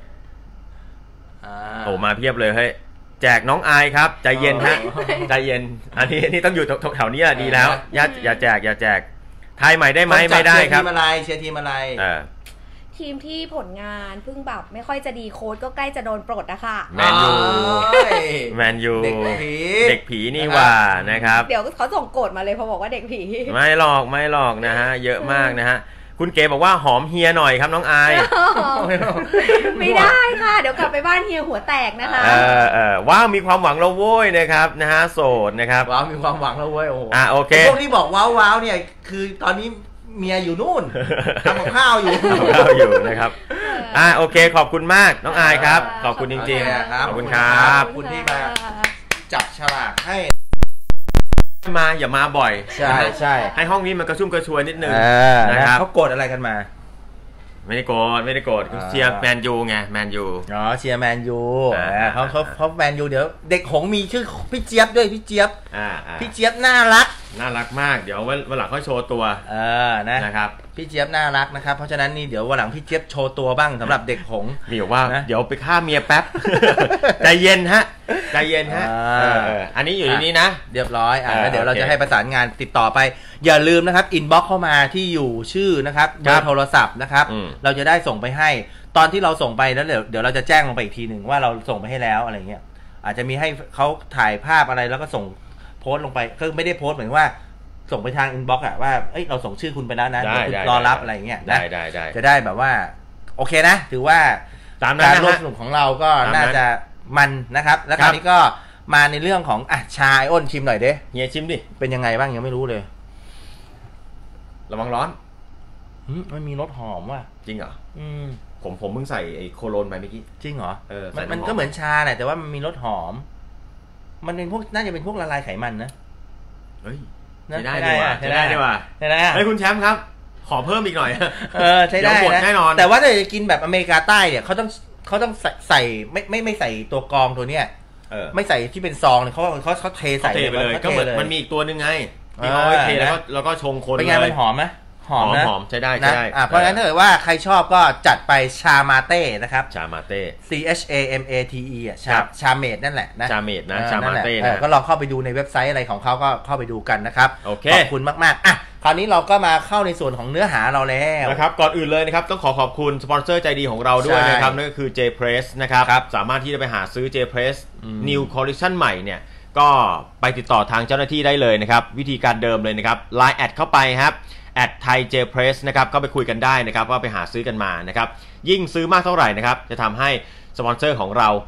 Speaker 2: โอ้มาเพียบเลยเฮ้ยแจกน้องอายครับใจเย็นฮะใจเย็นอันนี้นี่ต้องอยู่แถวนี้ดีแล้วอย่าอย่าแจกอย่าแจกทายใหม่ได้ไหมไม่ได้ครับ
Speaker 1: ทีมอะไรเชียร์ทีมอะไร
Speaker 3: ทีมที่ผลงานเพิ่งแบบไม่ค่อยจะดีโค้ดก็ใกล้จะโดนปลดนะคะ
Speaker 2: แมนยูแมนยู
Speaker 1: เด็กผี
Speaker 2: เด็กผีนี่ว่านะครับ
Speaker 3: เดี๋ยวเขาส่งโกรธมาเลยพอบอกว่าเด็กผี
Speaker 2: ไม่หรอกไม่หรอกนะฮะเยอะมากนะฮะคุณเก๋บอกว่าหอมเฮียหน่อยครับน้องอาย
Speaker 3: ไม่ได้ค่ะเดี๋ยวกลับไปบ้านเฮียหัวแตกนะคะ
Speaker 2: เออเออว้าวมีความหวังเราโว้ยนะครับนะฮะโสดนะครับ
Speaker 1: ว้าวมีความหวังเราโว้ยโอ้
Speaker 2: อ่ะโอเค
Speaker 1: พวกที่บอกว้าวว้าวเนี่ยคือตอนนี้เมียอยู่นู่นทำกับข้าวอยู่
Speaker 2: ทำกับข้าวอยู่นะครับอ่ะโอเคขอบคุณมากน้องอายครับขอบคุณจริงๆขอบคุณครับ
Speaker 1: ขอบคุณที่มาจับฉลากให้
Speaker 2: มาอย่ามาบ่อย
Speaker 1: ใช่ใช่
Speaker 2: ให้ห้องนี้มันกระชุ่มกระชวยนิดนึงนะครับ
Speaker 1: เขาโกรธอะไรกันมา
Speaker 2: ไม่ได้โกรธไม่ได้โกรธเชียร์แมนยูไงแมนยู
Speaker 1: อ๋อเชียร์แมนยูเขาเขาเขาแมนยูเดี๋ยวเด็กหงมีชื่อพี่เจี๊ยบด้วยพี่เจี๊ยบพี่เจี๊ยบน่ารัก
Speaker 2: น่ารักมากเดี๋ยววันหลังเขาโชว์ตัว
Speaker 1: เออนะ
Speaker 2: นะครับ
Speaker 1: พี่เจี๊ยบน่ารักนะครับเพราะฉะนั้นนี่เดี๋ยววันหลังพี่เจี๊ยบโชว์ตัวบ้างสำหรับเด็กหง
Speaker 2: มีบอกว่าเดี๋ยวไปฆ่าเมียแป๊บใจเย็นฮะใจเย็นฮะอันนี้อยู่ในนี้นะ
Speaker 1: เรียบร้อยอ่ะแล้วเดี๋ยวเราจะให้ประสานงานติดต่อไปอย่าลืมนะครับอินบ็อกเข้ามาที่อยู่ชื่อนะครับเบอร์โทรศัพท์นะครับเราจะได้ส่งไปให้ตอนที่เราส่งไปแล้วเดี๋ยวเดี๋ยวเราจะแจ้งลงไปอีกทีหนึ่งว่าเราส่งไปให้แล้วอะไรเงี้ยอาจจะมีให้เขาถ่ายภาพอะไรแล้วก็ส่งโพสต์ลงไปก็ไม่ได้โพสต์เหมือนว่าส่งไปทางอินบ็อกซ์อะว่าเอ้ยเราส่งชื่อคุณไปแล้วนะรอรับอะไรเงี้ย
Speaker 2: ได้ได้ได้
Speaker 1: จะได้แบบว่าโอเคนะถือว่าการร่วมสนุกของเราก็น่าจะมันนะครับแล้วคราวนี้ก็มาในเรื่องของอ่ะชาอ้นชิมหน่อยเด้
Speaker 2: เฮียชิมดิ
Speaker 1: เป็นยังไงบ้างยังไม่รู้เลย
Speaker 2: ระวังร้อน
Speaker 1: มันมีรสหอมว่ะ
Speaker 2: จริงเหรออืมผมผมเพิ่งใส่ไอ้โคโลนไปเมื่อกี้
Speaker 1: จริงเหรอเออมันก็เหมือนชาแหละแต่ว่ามันมีรสหอมมันเป็นพวกน่าจะเป็นพวกละลายไขมันนะ
Speaker 2: เฮ้ยใช้ได้ดีว่ะใช้ได้ดีว่ะ
Speaker 1: ใช่ไหม
Speaker 2: เฮ้ยคุณแชมป์ครับขอเพิ่มอีกหน่อย
Speaker 1: เออใช้ได้นะแน่นอนแต่ว่าถ้าจะกินแบบอเมริกาใต้เนี่ยเขาต้องเขาต้องใส่ไม่ไม่ไม่ใส่ตัวกรองตัวเนี้ยไม่ใส่ที่เป็นซองเลยเขาเขาเขาเทใส่
Speaker 2: ไปเลยก็เหมือนมันมีอีกตัวนึงไงที่เขาเทแล้วก็แล้วก็ชงคน
Speaker 1: เป็นไงมันหอมไหมหอมนะ
Speaker 2: หอมใช้ได้ใช้ได้
Speaker 1: เพราะงั้นถ้าเกิดว่าใครชอบก็จัดไปชามาเต้นะครับ
Speaker 2: ชามาเต้
Speaker 1: C H A M A T E อ่ะชาชาเมดนั่นแหละนะ
Speaker 2: ชาเมดนะชามาเต้นะ
Speaker 1: ก็ลองเข้าไปดูในเว็บไซต์อะไรของเขาก็เข้าไปดูกันนะครับ
Speaker 2: โอเค
Speaker 1: ขอบคุณมากๆอ่ะคราวนี้เราก็มาเข้าในส่วนของเนื้อหาเราแล้ว
Speaker 2: นะครับก่อนอื่นเลยนะครับต้องขอขอบคุณสปอนเซอร์ใจดีของเราด้วยนะครับนั่นก็คือ J Press นะครับสามารถที่จะไปหาซื้อ J Press New Collection ใหม่เนี่ยก็ไปติดต่อทางเจ้าหน้าที่ได้เลยนะครับวิธีการเดิมเลยนะครับ ไลน์ แอดเข้าไปครับแอดไทย J Press นะครับก็ไปคุยกันได้นะครับว่าไปหาซื้อกันมานะครับยิ่งซื้อมากเท่าไหร่นะครับจะทำให้สปอนเซอร์ของเรา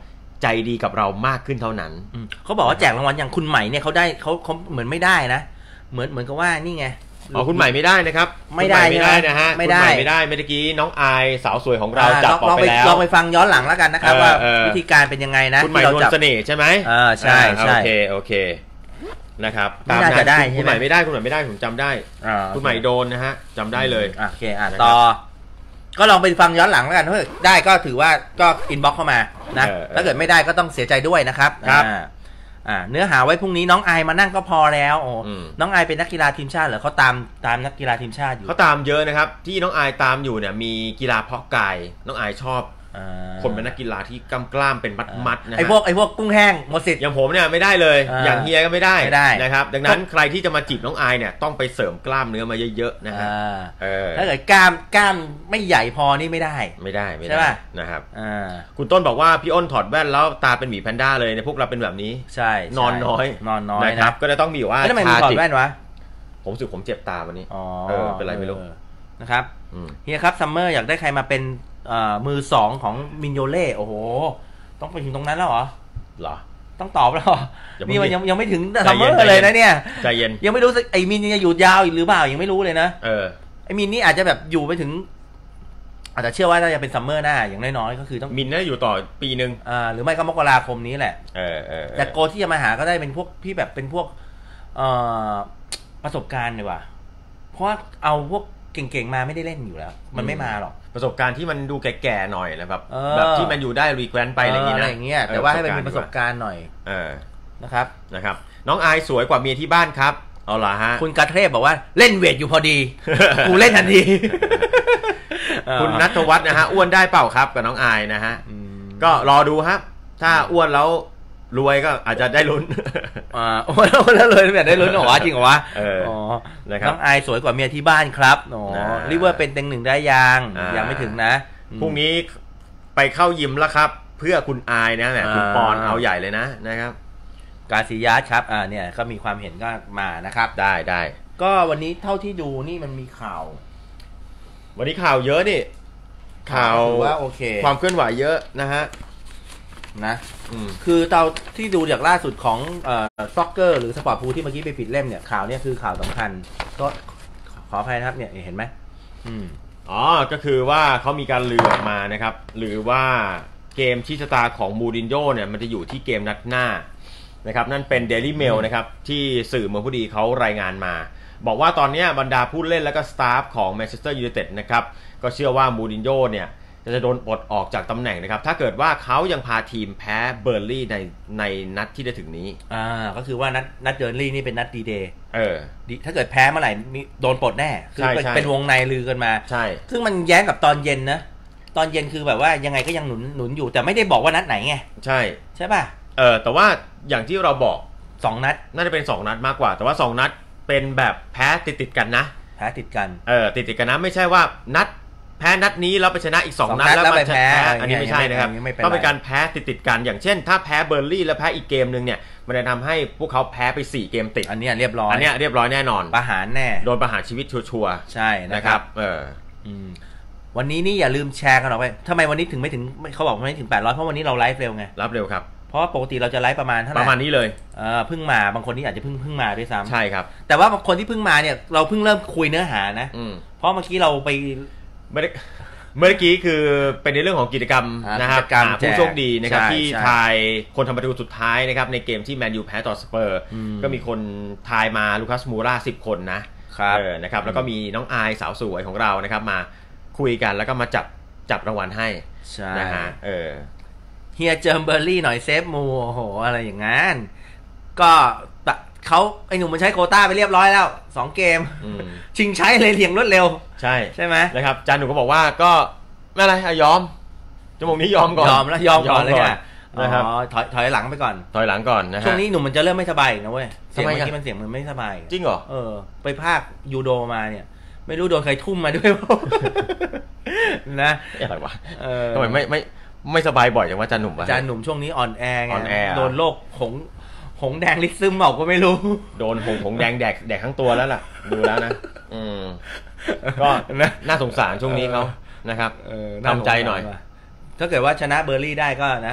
Speaker 2: ใจดีกับเรามากขึ้นเท่านั้น
Speaker 1: เขาบอกว่าแจกรางวัลอย่างคุณใหม่เนี่ยเขาได้เขาเขาเหมือนไม่ได้นะเหมือนเหมือนกับว่านี่ไง
Speaker 2: อ๋อคุณใหม่ไม่ได้นะครับ
Speaker 1: ไม่ได้
Speaker 2: ไม่ได้นะฮะไม่ได้ไม่ได้เมื่อกี้น้องอายสาวสวยของเราจับออกไปแล้ว
Speaker 1: ลองไปฟังย้อนหลังแล้วกันนะครับว่าวิธีการเป็นยังไงนะ
Speaker 2: คุณใหม่นวลเสน่ห์ใช่ไหม
Speaker 1: อ่าใช่ใช่
Speaker 2: โอเคโอเคนะครับ
Speaker 1: ตามนั้นจะได้
Speaker 2: คุณใหม่ไม่ได้คุณใหม่ไม่ได้ผมจำได้คุณใหม่โดนนะฮะจำได้เลย
Speaker 1: โอเคอ่ะต่อก็ลองไปฟังย้อนหลังแล้วกันถ้าได้ก็ถือว่าก็อินบ็อกซ์เข้ามานะถ้าเกิดไม่ได้ก็ต้องเสียใจด้วยนะครับอ่าเนื้อหาไว้พรุ่งนี้น้องไอมานั่งก็พอแล้วโอ้น้องไอเป็นนักกีฬาทีมชาติเหรอเขาตามตามนักกีฬาทีมชาติอยู่
Speaker 2: เขาตามเยอะนะครับที่น้องไอตามอยู่เนี่ยมีกีฬาเพาะกายน้องไอชอบคนเป็นนักกีฬาที่กล้ามกล้ามเป็นมัดๆนะ
Speaker 1: ไอพวกไอพวกกุ้งแห้งหมดสิทธิ์
Speaker 2: อย่างผมเนี่ยไม่ได้เลยอย่างเฮียก็ไม่ได้นะครับดังนั้นใครที่จะมาจีบน้องไอเนี่ยต้องไปเสริมกล้ามเนื้อมาเยอะๆนะฮะ
Speaker 1: ถ้าเกิดกล้ามกล้ามไม่ใหญ่พอนี่ไม่ได้
Speaker 2: ไม่ได้ไม่ได้นะครับคุณต้นบอกว่าพี่อ้นถอดแว่นแล้วตาเป็นหมีแพนด้าเลยในพวกเราเป็นแบบนี้
Speaker 1: ใช่
Speaker 2: นอนน้อย
Speaker 1: นอนน้อย
Speaker 2: นะครับก็จะต้องมีว่า
Speaker 1: ทำไมมึงถอดแว่นวะ
Speaker 2: ผมรู้สึกผมเจ็บตาวันนี้เออเป็นไรไม่รู้
Speaker 1: นะครับเฮียครับซัมเมอร์อยากได้ใครมาเป็นมือสองของมินโยเล่โอ้โหต้องไปถึงตรงนั้นแล้วเหรอ
Speaker 2: เหรอ
Speaker 1: ต้องตอบแล้วนี่มันยังยังไม่ถึงซัมเมอร์เลยนะเนี่ย
Speaker 2: ใจเย็น
Speaker 1: ยังไม่รู้ไอ้มินจะอยู่ยาวหรือเปล่ายังไม่รู้เลยนะ
Speaker 2: เออ
Speaker 1: ไอ้มินนี่อาจจะแบบอยู่ไปถึงอาจจะเชื่อว่าน่าจะเป็นซัมเมอร์หน้าอย่างน้อยๆก็คือต้อง
Speaker 2: มินน่าอยู่ต่อปีนึง
Speaker 1: อ่าหรือไม่ก็มกราคมนี้แหละ
Speaker 2: เออเออ
Speaker 1: แต่โกที่จะมาหาก็ได้เป็นพวกพี่แบบเป็นพวกเอ่อประสบการณ์ดีกว่าเพราะว่าเอาพวกเก่งๆมาไม่ได้เล่นอยู่แล้วมันไม่มาหรอก
Speaker 2: ประสบการณ์ที่มันดูแก่ๆหน่อยนะแบบแบบที่มันอยู่ได้รีแกรนไปอะไรอย่างงี้นะ
Speaker 1: อย่างเงี้ยแต่ว่าให้มันมีประสบการณ์หน่อย
Speaker 2: เออ
Speaker 1: นะครับ
Speaker 2: นะครับน้องอายสวยกว่าเมียที่บ้านครับเอาล่ะฮะ
Speaker 1: คุณกระเทพบอกว่าเล่นเวทอยู่พอดีกูเล่นทันที
Speaker 2: คุณณัฐวัฒน์นะฮะอ้วนได้เปล่าครับกับน้องอายนะฮะก็รอดูครับถ้าอ้วนแล้วรวยก็อาจจะได้ลุ้น
Speaker 1: อ่าอ้วนแล้วเลยแบบได้ลุ้นเหรอวะจริงเหรอวะ
Speaker 2: อ๋อ
Speaker 1: นะครับน้องอายสวยกว่าเมียที่บ้านครับอ๋อริเวอร์เป็นเต็งหนึ่งได้ยังยังไม่ถึงนะ
Speaker 2: พรุ่งนี้ไปเข้ายิมแล้วครับเพื่อคุณอายนะเนี่ยคุณปอนเอาใหญ่เลยนะนะครับ
Speaker 1: กาซิยาสครับอ่าเนี่ยก็มีความเห็นก็มานะครับ
Speaker 2: ได้ได้
Speaker 1: ก็วันนี้เท่าที่ดูนี่มันมีข่าว
Speaker 2: วันนี้ข่าวเยอะนี่ข่าว
Speaker 1: ว่าโอเค
Speaker 2: ความเคลื่อนไหวเยอะนะฮะ
Speaker 1: นะคือเตาที่ดูจากล่าสุดของเอ่อซ็อกเกอร์หรือสปอร์ตพูลที่เมื่อกี้ไปปิดเล่มเนี่ยข่าวเนี่ยคือข่าวสำคัญก็ขออภัยนะครับเนี่ยเห็นไหมอืม
Speaker 2: อ๋อก็คือว่าเขามีการลือออกมานะครับหรือว่าเกมชี้ชะตาของมูรินโญ่เนี่ยมันจะอยู่ที่เกมนัดหน้านะครับนั่นเป็น Daily Mail นะครับที่สื่อเมืองผู้ดีเขารายงานมาบอกว่าตอนนี้บรรดาผู้เล่นและก็สตาฟของแมนเชสเตอร์ยูไนเต็ดนะครับก็เชื่อว่ามูรินโญ่เนี่ยจะโดนปลดออกจากตำแหน่งนะครับถ้าเกิดว่าเขายังพาทีมแพ้เบอร์ลี่ในในนัดที่จะถึงนี้
Speaker 1: อ่าก็คือว่านัดนัดเบอร์ลี่นี่เป็นนัดดีเดย์
Speaker 2: เออ
Speaker 1: ถ้าเกิดแพ้เมื่อไหร่โดนปลดแน่คือเป็นวงในลือกันมา
Speaker 2: ใช่
Speaker 1: ซึ่งมันแย้งกับตอนเย็นนะตอนเย็นคือแบบว่ายังไงก็ยังหนุนหนุนอยู่แต่ไม่ได้บอกว่านัดไหนไง
Speaker 2: ใช่
Speaker 1: ใช่ป่ะ
Speaker 2: เออแต่ว่าอย่างที่เราบอก
Speaker 1: สองนัด
Speaker 2: น่าจะเป็นสองนัดมากกว่าแต่ว่าสองนัดเป็นแบบแพ้ติดติดกันนะ
Speaker 1: แพ้ติดกัน
Speaker 2: เออติดติดกันนะไม่ใช่ว่านัดแพ้นัดนี้แล้วไปชนะอีกสองนัดแล้วมันจะแพ้อันนี้ไม่ใช่นะครับต้องเป็นการแพ้ติดติดกันอย่างเช่นถ้าแพ้เบอร์ลี่แล้วแพ้อีกเกมนึงเนี่ยมันจะทำให้พวกเขาแพ้ไปสี่เกมติด
Speaker 1: อันนี้เรียบร้อย
Speaker 2: อันนี้เรียบร้อยแน่นอน
Speaker 1: ประหารแน่
Speaker 2: โดนประหารชีวิตชัวร์
Speaker 1: ใช่นะครับ
Speaker 2: เออ
Speaker 1: วันนี้นี่อย่าลืมแชร์กันออกไปทำไมวันนี้ถึงไม่ถึงเขาบอกไม่ถึงแปดร้อยเพราะวันนี้เราไลฟ์เร็วไง
Speaker 2: รับเร็วครับ
Speaker 1: เพราะปกติเราจะไลฟ์ประมาณเท่าไหร่
Speaker 2: ประมาณนี้เลย
Speaker 1: เออเพิ่งมาบางคนที่อาจจะเพิ่งเพิ่งมาด้วยซ้ำ
Speaker 2: ใช่ครับ
Speaker 1: แต่ว่าบางคนที่เพิ่งมาเนี่ยเราเพิ่งเริ่มคุยเนื้อหานะเพราะเมื่อกี้เราไป
Speaker 2: ไม่ได้เมื่อกี้คือเป็นในเรื่องของกิจกรรมนะครับผู้โชคดีนะครับที่ทายคนทำประตูสุดท้ายนะครับในเกมที่แมนยูแพ้ต่อสเปอร์ก็มีคนทายมาลูคัสมูราสิบคนนะครับนะครับแล้วก็มีน้องอายสาวสวยของเรานะครับมาคุยกันแล้วก็มาจับจับรางวัลให้นะฮะเออ
Speaker 1: เฮียเจิมเบอร์รี่หน่อยเซฟมูโอ้โหอะไรอย่างงั้นก็เขาไอ้หนุ่มมันใช้โควต้าไปเรียบร้อยแล้วสองเกมชิงใช้เลยเรียงรวดเร็ว
Speaker 2: ใช่
Speaker 1: ใช่ไหม
Speaker 2: นะครับจานหนุ่มก็บอกว่าก็ไม่อะไรยอมชั่วโมงนี้ยอมก่อน
Speaker 1: ยอมแล้วยอมก่อนเลยค่ะนะครับถอยถอยหลังไปก่อน
Speaker 2: ถอยหลังก่อนนะฮะ
Speaker 1: ช่วงนี้หนุ่มมันจะเริ่มไม่สบายนะเว้ยเสียงเมื่อกี้มันเสียงมันไม่สบาย
Speaker 2: จริงเหรอ
Speaker 1: เออไปภาคยูโดมาเนี่ยไม่รู้โดนใครทุ่มมาด้วยนะ
Speaker 2: อะไรวะทำไมไม่ไม่ไม่สบายบ่อยจังว่าจานหนุ่ม
Speaker 1: จานหนุ่มช่วงนี้อ่อนแอไงโดนโรคหงหงแดงลิซึมบอกก็ไม่รู้
Speaker 2: โดนหงหงแดงแดกแดกทั้งตัวแล้วล่ะดูแล้วนะอืมก็น่าสงสารช่วงนี้เขานะครับทำใจหน่อย
Speaker 1: ถ้าเกิดว่าชนะเบอร์ลี่ได้ก็นะ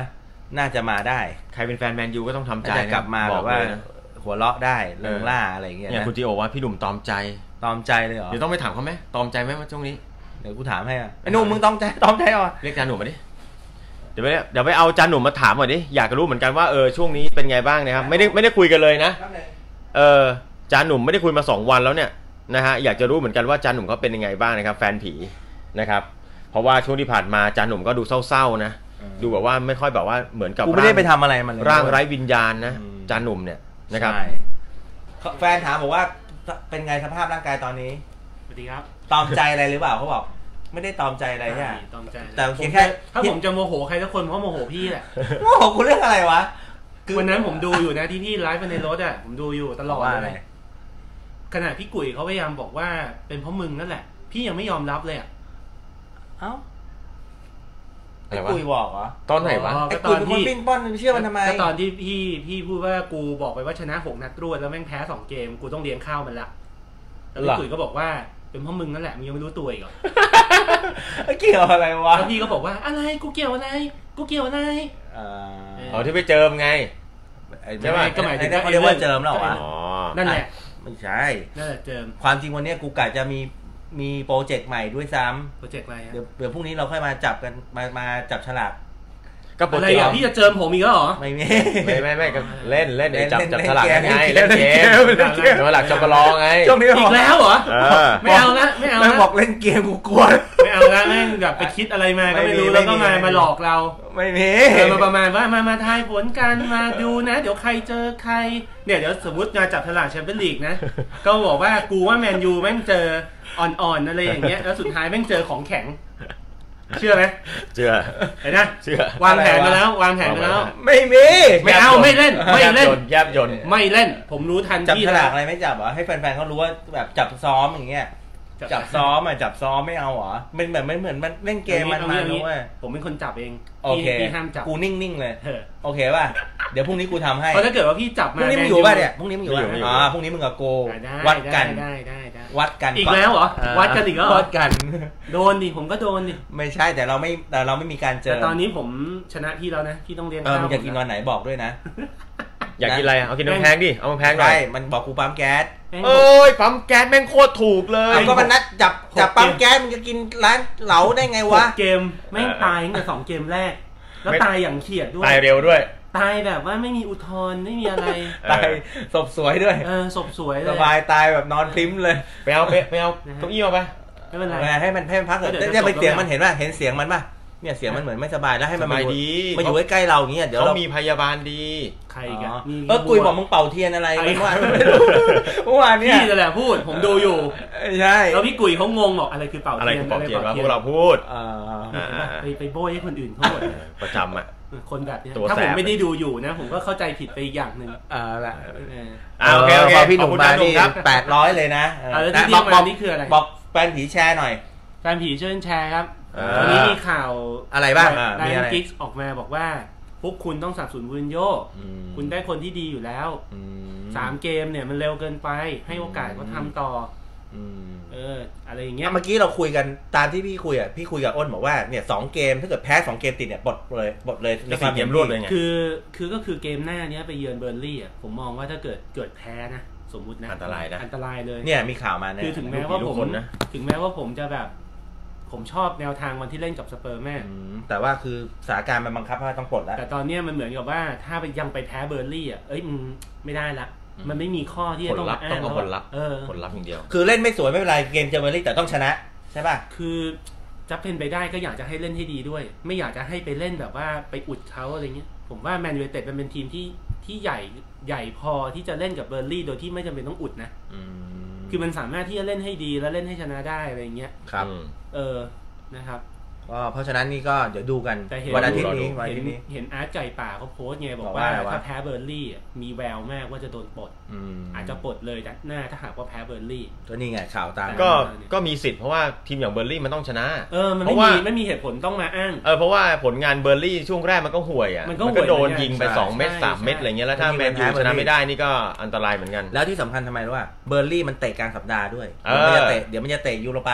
Speaker 1: น่าจะมาได้
Speaker 2: ใครเป็นแฟนแมนยูก็ต้องทำใจ
Speaker 1: กลับมาแบบว่าหัวเราะได้เลิงล่าอะไรอย่างเงี้ย
Speaker 2: เนี่ยคุณจีโอว่าพี่หนุ่มตอมใจ
Speaker 1: ตอมใจเลยเหรอ
Speaker 2: เดี๋ยวต้องไปถามเขาไหมตอมใจไหมว่าช่วงนี้
Speaker 1: เดี๋ยวกูถามให้อ่ะไอ้หนุ่มมึงตอมใจตอมใจเหรอ
Speaker 2: เรียกจานหนุ่มมาดิเดี๋ยวไปเดี๋ยวไปเอาจานหนุ่มมาถามหน่อยดิอยากรู้เหมือนกันว่าเออช่วงนี้เป็นไงบ้างนะครับไม่ได้ไม่ได้คุยกันเลยนะเออจานหนุ่มไม่ได้คุยมาสองวันแล้วเนี่ยนะฮะอยากจะรู้เหมือนกันว่าจานหนุ่มเขาเป็นยังไงบ้างนะครับแฟนผีนะครับเพราะว่าช่วงที่ผ่านมาจานหนุ่มก็ดูเศร้าๆนะดูแบบว่าไม่ค่อยแบบว่าเหมือนกับ
Speaker 1: กูไม่ได้ไปทำอะไรมันเลย
Speaker 2: ร่างไร้วิญญาณนะจานหนุ่มเนี่ยนะครับ
Speaker 1: แฟนถามบอกว่าเป็นไงสภาพร่างกายตอนนี้
Speaker 4: สวัสดีครับ
Speaker 1: ตอมใจอะไรหรือเปล่าเขาบอกไม่ได้ตอมใจอะไรเนี่ย
Speaker 4: ตอมใจ
Speaker 1: แต่แค่
Speaker 4: ถ้าผมจะโมโหใครสักคนผมก็โมโหพี่แหละ
Speaker 1: โมโหกูเรื่องอะไรวะ
Speaker 4: วันนั้นผมดูอยู่นะที่พี่ไลฟ์ในรถอ่ะผมดูอยู่ตลอดเลยขณะพี่กุ๋ยเขาพยายามบอกว่าเป็นเพราะมึงนั่นแหละพี่ยังไม่ยอมรับเลยอ่ะ
Speaker 1: เอ้าไอ้กุยบอกเหรอ
Speaker 2: ตอนไหนวะ
Speaker 1: ไอ้กุยเป็นคนปิ้งป้อนเชื่อมันทำไม
Speaker 4: ก็ตอนที่พี่พี่พูดว่ากูบอกไปว่าชนะหกนัดรวดแล้วแม่งแพ้สองเกมกูต้องเลี้ยงข้าวมันละแล้วพี่กุยก็บอกว่าเป็นเพราะมึงนั่นแหละมึงยังไม่รู้ตัวอีกเหรอ
Speaker 1: เกี่ยวอะไรวะ
Speaker 4: แล้วพี่ก็บอกว่าอะไรกูเกี่ยวอะไรกูเกี่ยวอะไร
Speaker 2: อ๋อที่ไปเจิมไง
Speaker 1: ใช่ไหมก็หมายถึงเขาเรียกว่าเจิมแล้ววะ
Speaker 4: นั่นแหละ
Speaker 1: ไม่ใช่
Speaker 4: นั่นแหละเจิม
Speaker 1: ความจริงวันนี้กูกะจะมีมีโปรเจกต์ใหม่ด้วยซ้
Speaker 4: ำโปรเจกต์อะไร
Speaker 1: เดี๋ยวเดี๋ยวพรุ่งนี้เราค่อยมาจับกันมามาจับฉลาก
Speaker 4: ก็อะไรอ่ะพี่จะเจิมผมอีกแล้วเหรอ
Speaker 1: ไม่มี
Speaker 2: ไม่ไม่ไม่ก็เล่นเล่นจับจับฉลากไงเล่นเกมเล่นเกมฉลากจับกระลองไง
Speaker 4: ช่วงนี้อีกแล้วเหรอไม่เอาละไม่เอา
Speaker 1: ละบอกเล่นเกมกูกลัว
Speaker 4: ไม่เอาละแม่งแบบไปคิดอะไรมาก็ไม่รู้แล้วก็มามาหลอกเรา
Speaker 1: ไม่มี
Speaker 4: มาประมาณว่ามามาทายผลกันมาดูนะเดี๋ยวใครเจอใครเนี่ยเดี๋ยวสมมติงานจับฉลากแชมเปี้ยนลีกนะก็บอกว่ากูว่าแมนยูแม่งเจออ่อนๆอะไรอย่างเงี้ยแล้วสุดท้ายแม่งเจอของแข็งเชื่อไหม
Speaker 2: เชื่อ
Speaker 4: เห็นนะเชื่อวางแผนมาแล้ววางแผนมาแล้ว
Speaker 1: ไม่มี
Speaker 4: ไม่เอาไม่เล่นไม่เล่น
Speaker 2: แยบยน
Speaker 4: ไม่เล่นผมรู้ทัน
Speaker 1: จับฉลากอะไรไม่จับเหรอให้แฟนๆเขารู้ว่าแบบจับซ้อมอย่างเงี้ยจับซ้อมอ่ะจับซ้อมไม่เอาเหรอเป็นแบบไม่เหมือนมันเล่นเกมมันมาด้วย
Speaker 4: ผมเป็นคนจับเอง
Speaker 1: โอเค
Speaker 4: พี่ห้ามจับ
Speaker 1: กูนิ่งๆเลยโอเคป่ะเดี๋ยวพรุ่งนี้กูทำให้
Speaker 4: เพราะถ้าเกิดว่าพี่จับมา
Speaker 1: พรุ่งนี้มึงอยู่ป่ะเนี่ยพรุ่งนี้มึงอยู่ป่ะอ๋อพรุ่งนี้มึงกับโกวัดกัน
Speaker 4: ได้ได้
Speaker 1: วัดกัน
Speaker 4: อีกแล้วเหรอวัดกันอีกแล้ว
Speaker 1: วัดกัน
Speaker 4: โดนดิผมก็โดนดิ
Speaker 1: ไม่ใช่แต่เราไม่แต่เราไม่มีการเจอ
Speaker 4: แต่ตอนนี้ผมชนะพี่แล้วนะพี่ต้องเรียน
Speaker 1: ข้าวเออมึงจะกินวันไหนบอกด้วยนะ
Speaker 2: อยากกินอะไรเอากินน้ำแพงดิเอาน้ำแพงหน่อย
Speaker 1: มันบอกกูปั๊มแก๊ส
Speaker 2: เอ้ยปั๊มแก๊สแม่งโคตรถูกเลย
Speaker 1: ก็มันนัดจับจับปั๊มแก๊สมึงจะกินร้านเหลาได้ไงวะ
Speaker 4: เกมแม่งตายตั้งแต่สองเกมแรกแล้วตายอย่างเฉียดด้วย
Speaker 2: ตายเร็วด้วย
Speaker 4: ตายแบบว่าไม่มีอุทธรณ์ไม่มีอะไร
Speaker 1: ตายศพสวยด้วย
Speaker 4: เออศพสวยเลย
Speaker 1: สบายตายแบบนอนพลิ้มเลย
Speaker 2: ไปเอาไปเอาเก้าอี้มาไป
Speaker 4: ไม่เป็นไร
Speaker 1: ให้มันให้มันพักเถอะเนี่ยไปเสียงมันเห็นป่ะเห็นเสียงมันป่ะเนี่ยเสียงมันเหมือนไม่สบายแล้วให้มันมา
Speaker 2: ดี
Speaker 1: มาอยู่ใกล้ๆเราอย่างเงี้ยเดี๋ยวเรา
Speaker 2: มีพยาบาลดี
Speaker 4: ใครกัน
Speaker 1: เออกุยบอกมึงเป่าเทียนอะไรเมื่อวานเมื่อวานเนี่ย
Speaker 4: พี่นั่นแหละพูดผมดูอยู่
Speaker 1: ใช่
Speaker 4: แล้วพี่กุยเขางงบอกอะไรคือเป่าเทียน
Speaker 2: อะไรเป่าเทียนวะพวกเราพูด
Speaker 4: ไปไปโบยให้คนอื่นเขาหมด
Speaker 2: ประจำอ่ะ
Speaker 4: คนแบบนี้ถ้าผมไม่ได้ดูอยู่นะผมก็เข้าใจผิดไปอีกอย่างหนึ่ง
Speaker 1: อ่าละ
Speaker 2: โอเคโอเค
Speaker 1: พี่หนุ่มมานี่แปดร้อยเลยนะ
Speaker 4: แล้วที่บอกบอกนี่คืออะไร
Speaker 1: บอกแฟนผีแชร์หน่อย
Speaker 4: แฟนผีเชิญแชร์ครับวันนี้มีข่าว
Speaker 1: อะไรบ้าง
Speaker 4: ไดมอนด์กิ๊กออกมาบอกว่าพวกคุณต้องสนับสนุนมูรินโญ่คุณได้คนที่ดีอยู่แล้วสามเกมเนี่ยมันเร็วเกินไปให้โอกาสเขาทำต่อเอออะไรอย่างเงี้ย
Speaker 1: เมื่อกี้เราคุยกันตามที่พี่คุยอ่ะพี่คุยกับอ้นบอกว่าเนี่ยสองเกมถ้าเกิดแพ้สองเกมติดเนี่ยบทเลยบทเลย
Speaker 2: ในความเกมรวดเลยไง
Speaker 4: คือคือก็คือเกมหน้านี้ไปเยือนเบอร์นลี่อ่ะผมมองว่าถ้าเกิดเกิดแพ้นะสมมุตินะ
Speaker 2: อันตรายนะ
Speaker 4: อันตรายเลย
Speaker 1: เนี่ยมีข่าวมา
Speaker 4: คือถึงแม้ว่าผมถึงแม้ว่าผมจะแบบผมชอบแนวทางวันที่เล่นกับสเปอร์แม่
Speaker 1: แต่ว่าคือสถานการณ์มันบังคับว่าต้องปลดแล้ว
Speaker 4: แต่ตอนนี้มันเหมือนกับว่าถ้าไปยังไปแพ้เบอร์ลี่อ่ะเอ้ยไม่ได้ละมันไม่มีข้อที่จะต้อง
Speaker 2: อ้างผลลัพธ์ผลลัพธ์อย่างเดียว
Speaker 1: คือเล่นไม่สวยไม่เป็นไรเกมเจอเบอร์ลี่แต่ต้องชนะใช่ป่ะ
Speaker 4: คือจะเป็นไปได้ก็อยากจะให้เล่นให้ดีด้วยไม่อยากจะให้ไปเล่นแบบว่าไปอุดเขาอะไรเงี้ยผมว่าแมนยูไนเต็ดมันเป็นทีมที่ที่ใหญ่ใหญ่พอที่จะเล่นกับเบอร์ลี่โดยที่ไม่จำเป็นต้องอุดนะคือมันสามารถที่จะเล่นให้ดีและเล่นให้ชนะได้อะไรเงี้ย
Speaker 1: ครับ
Speaker 4: เออนะครับ
Speaker 1: ก็เพราะฉะนั้นนี่ก็เดี๋ยวดูกันวันอาทิตย์นี้วันอาทิตย์นี้
Speaker 4: เห็นอาร์ตไก่ป่าเขาโพสต์ไงบอกว่าถ้าแพ้เบอร์ลี่มีแววมากว่าจะโดนปลดอาจจะปลดเลยแต่หน้าถ้าหากว่าแพ้เบอร์ลี่
Speaker 1: ก็นี่ไงข่าวตาม
Speaker 2: ก็ก็มีสิทธิ์เพราะว่าทีมอย่างเบอร์ลี่มันต้องชนะ
Speaker 4: เออมันไม่มีไม่มีเหตุผลต้องมาอ้าง
Speaker 2: เออเพราะว่าผลงานเบอร์ลี่ช่วงแรกมันก็ห่วยอ่ะมันก็โดนยิงไปสองเม็ดสามเม็ดอะไรเงี้ยแล้วถ้าแมนยูชนะไม่ได้นี่ก็อันตรายเหมือนกัน
Speaker 1: แล้วที่สำคัญทำไมรู้ว่าเบอร์ลี่มันเตะกลางสัปดาห์ด้วยเดี๋ยวมันจะเตะเดี๋ยวมันจะเตะยูโรปาลีก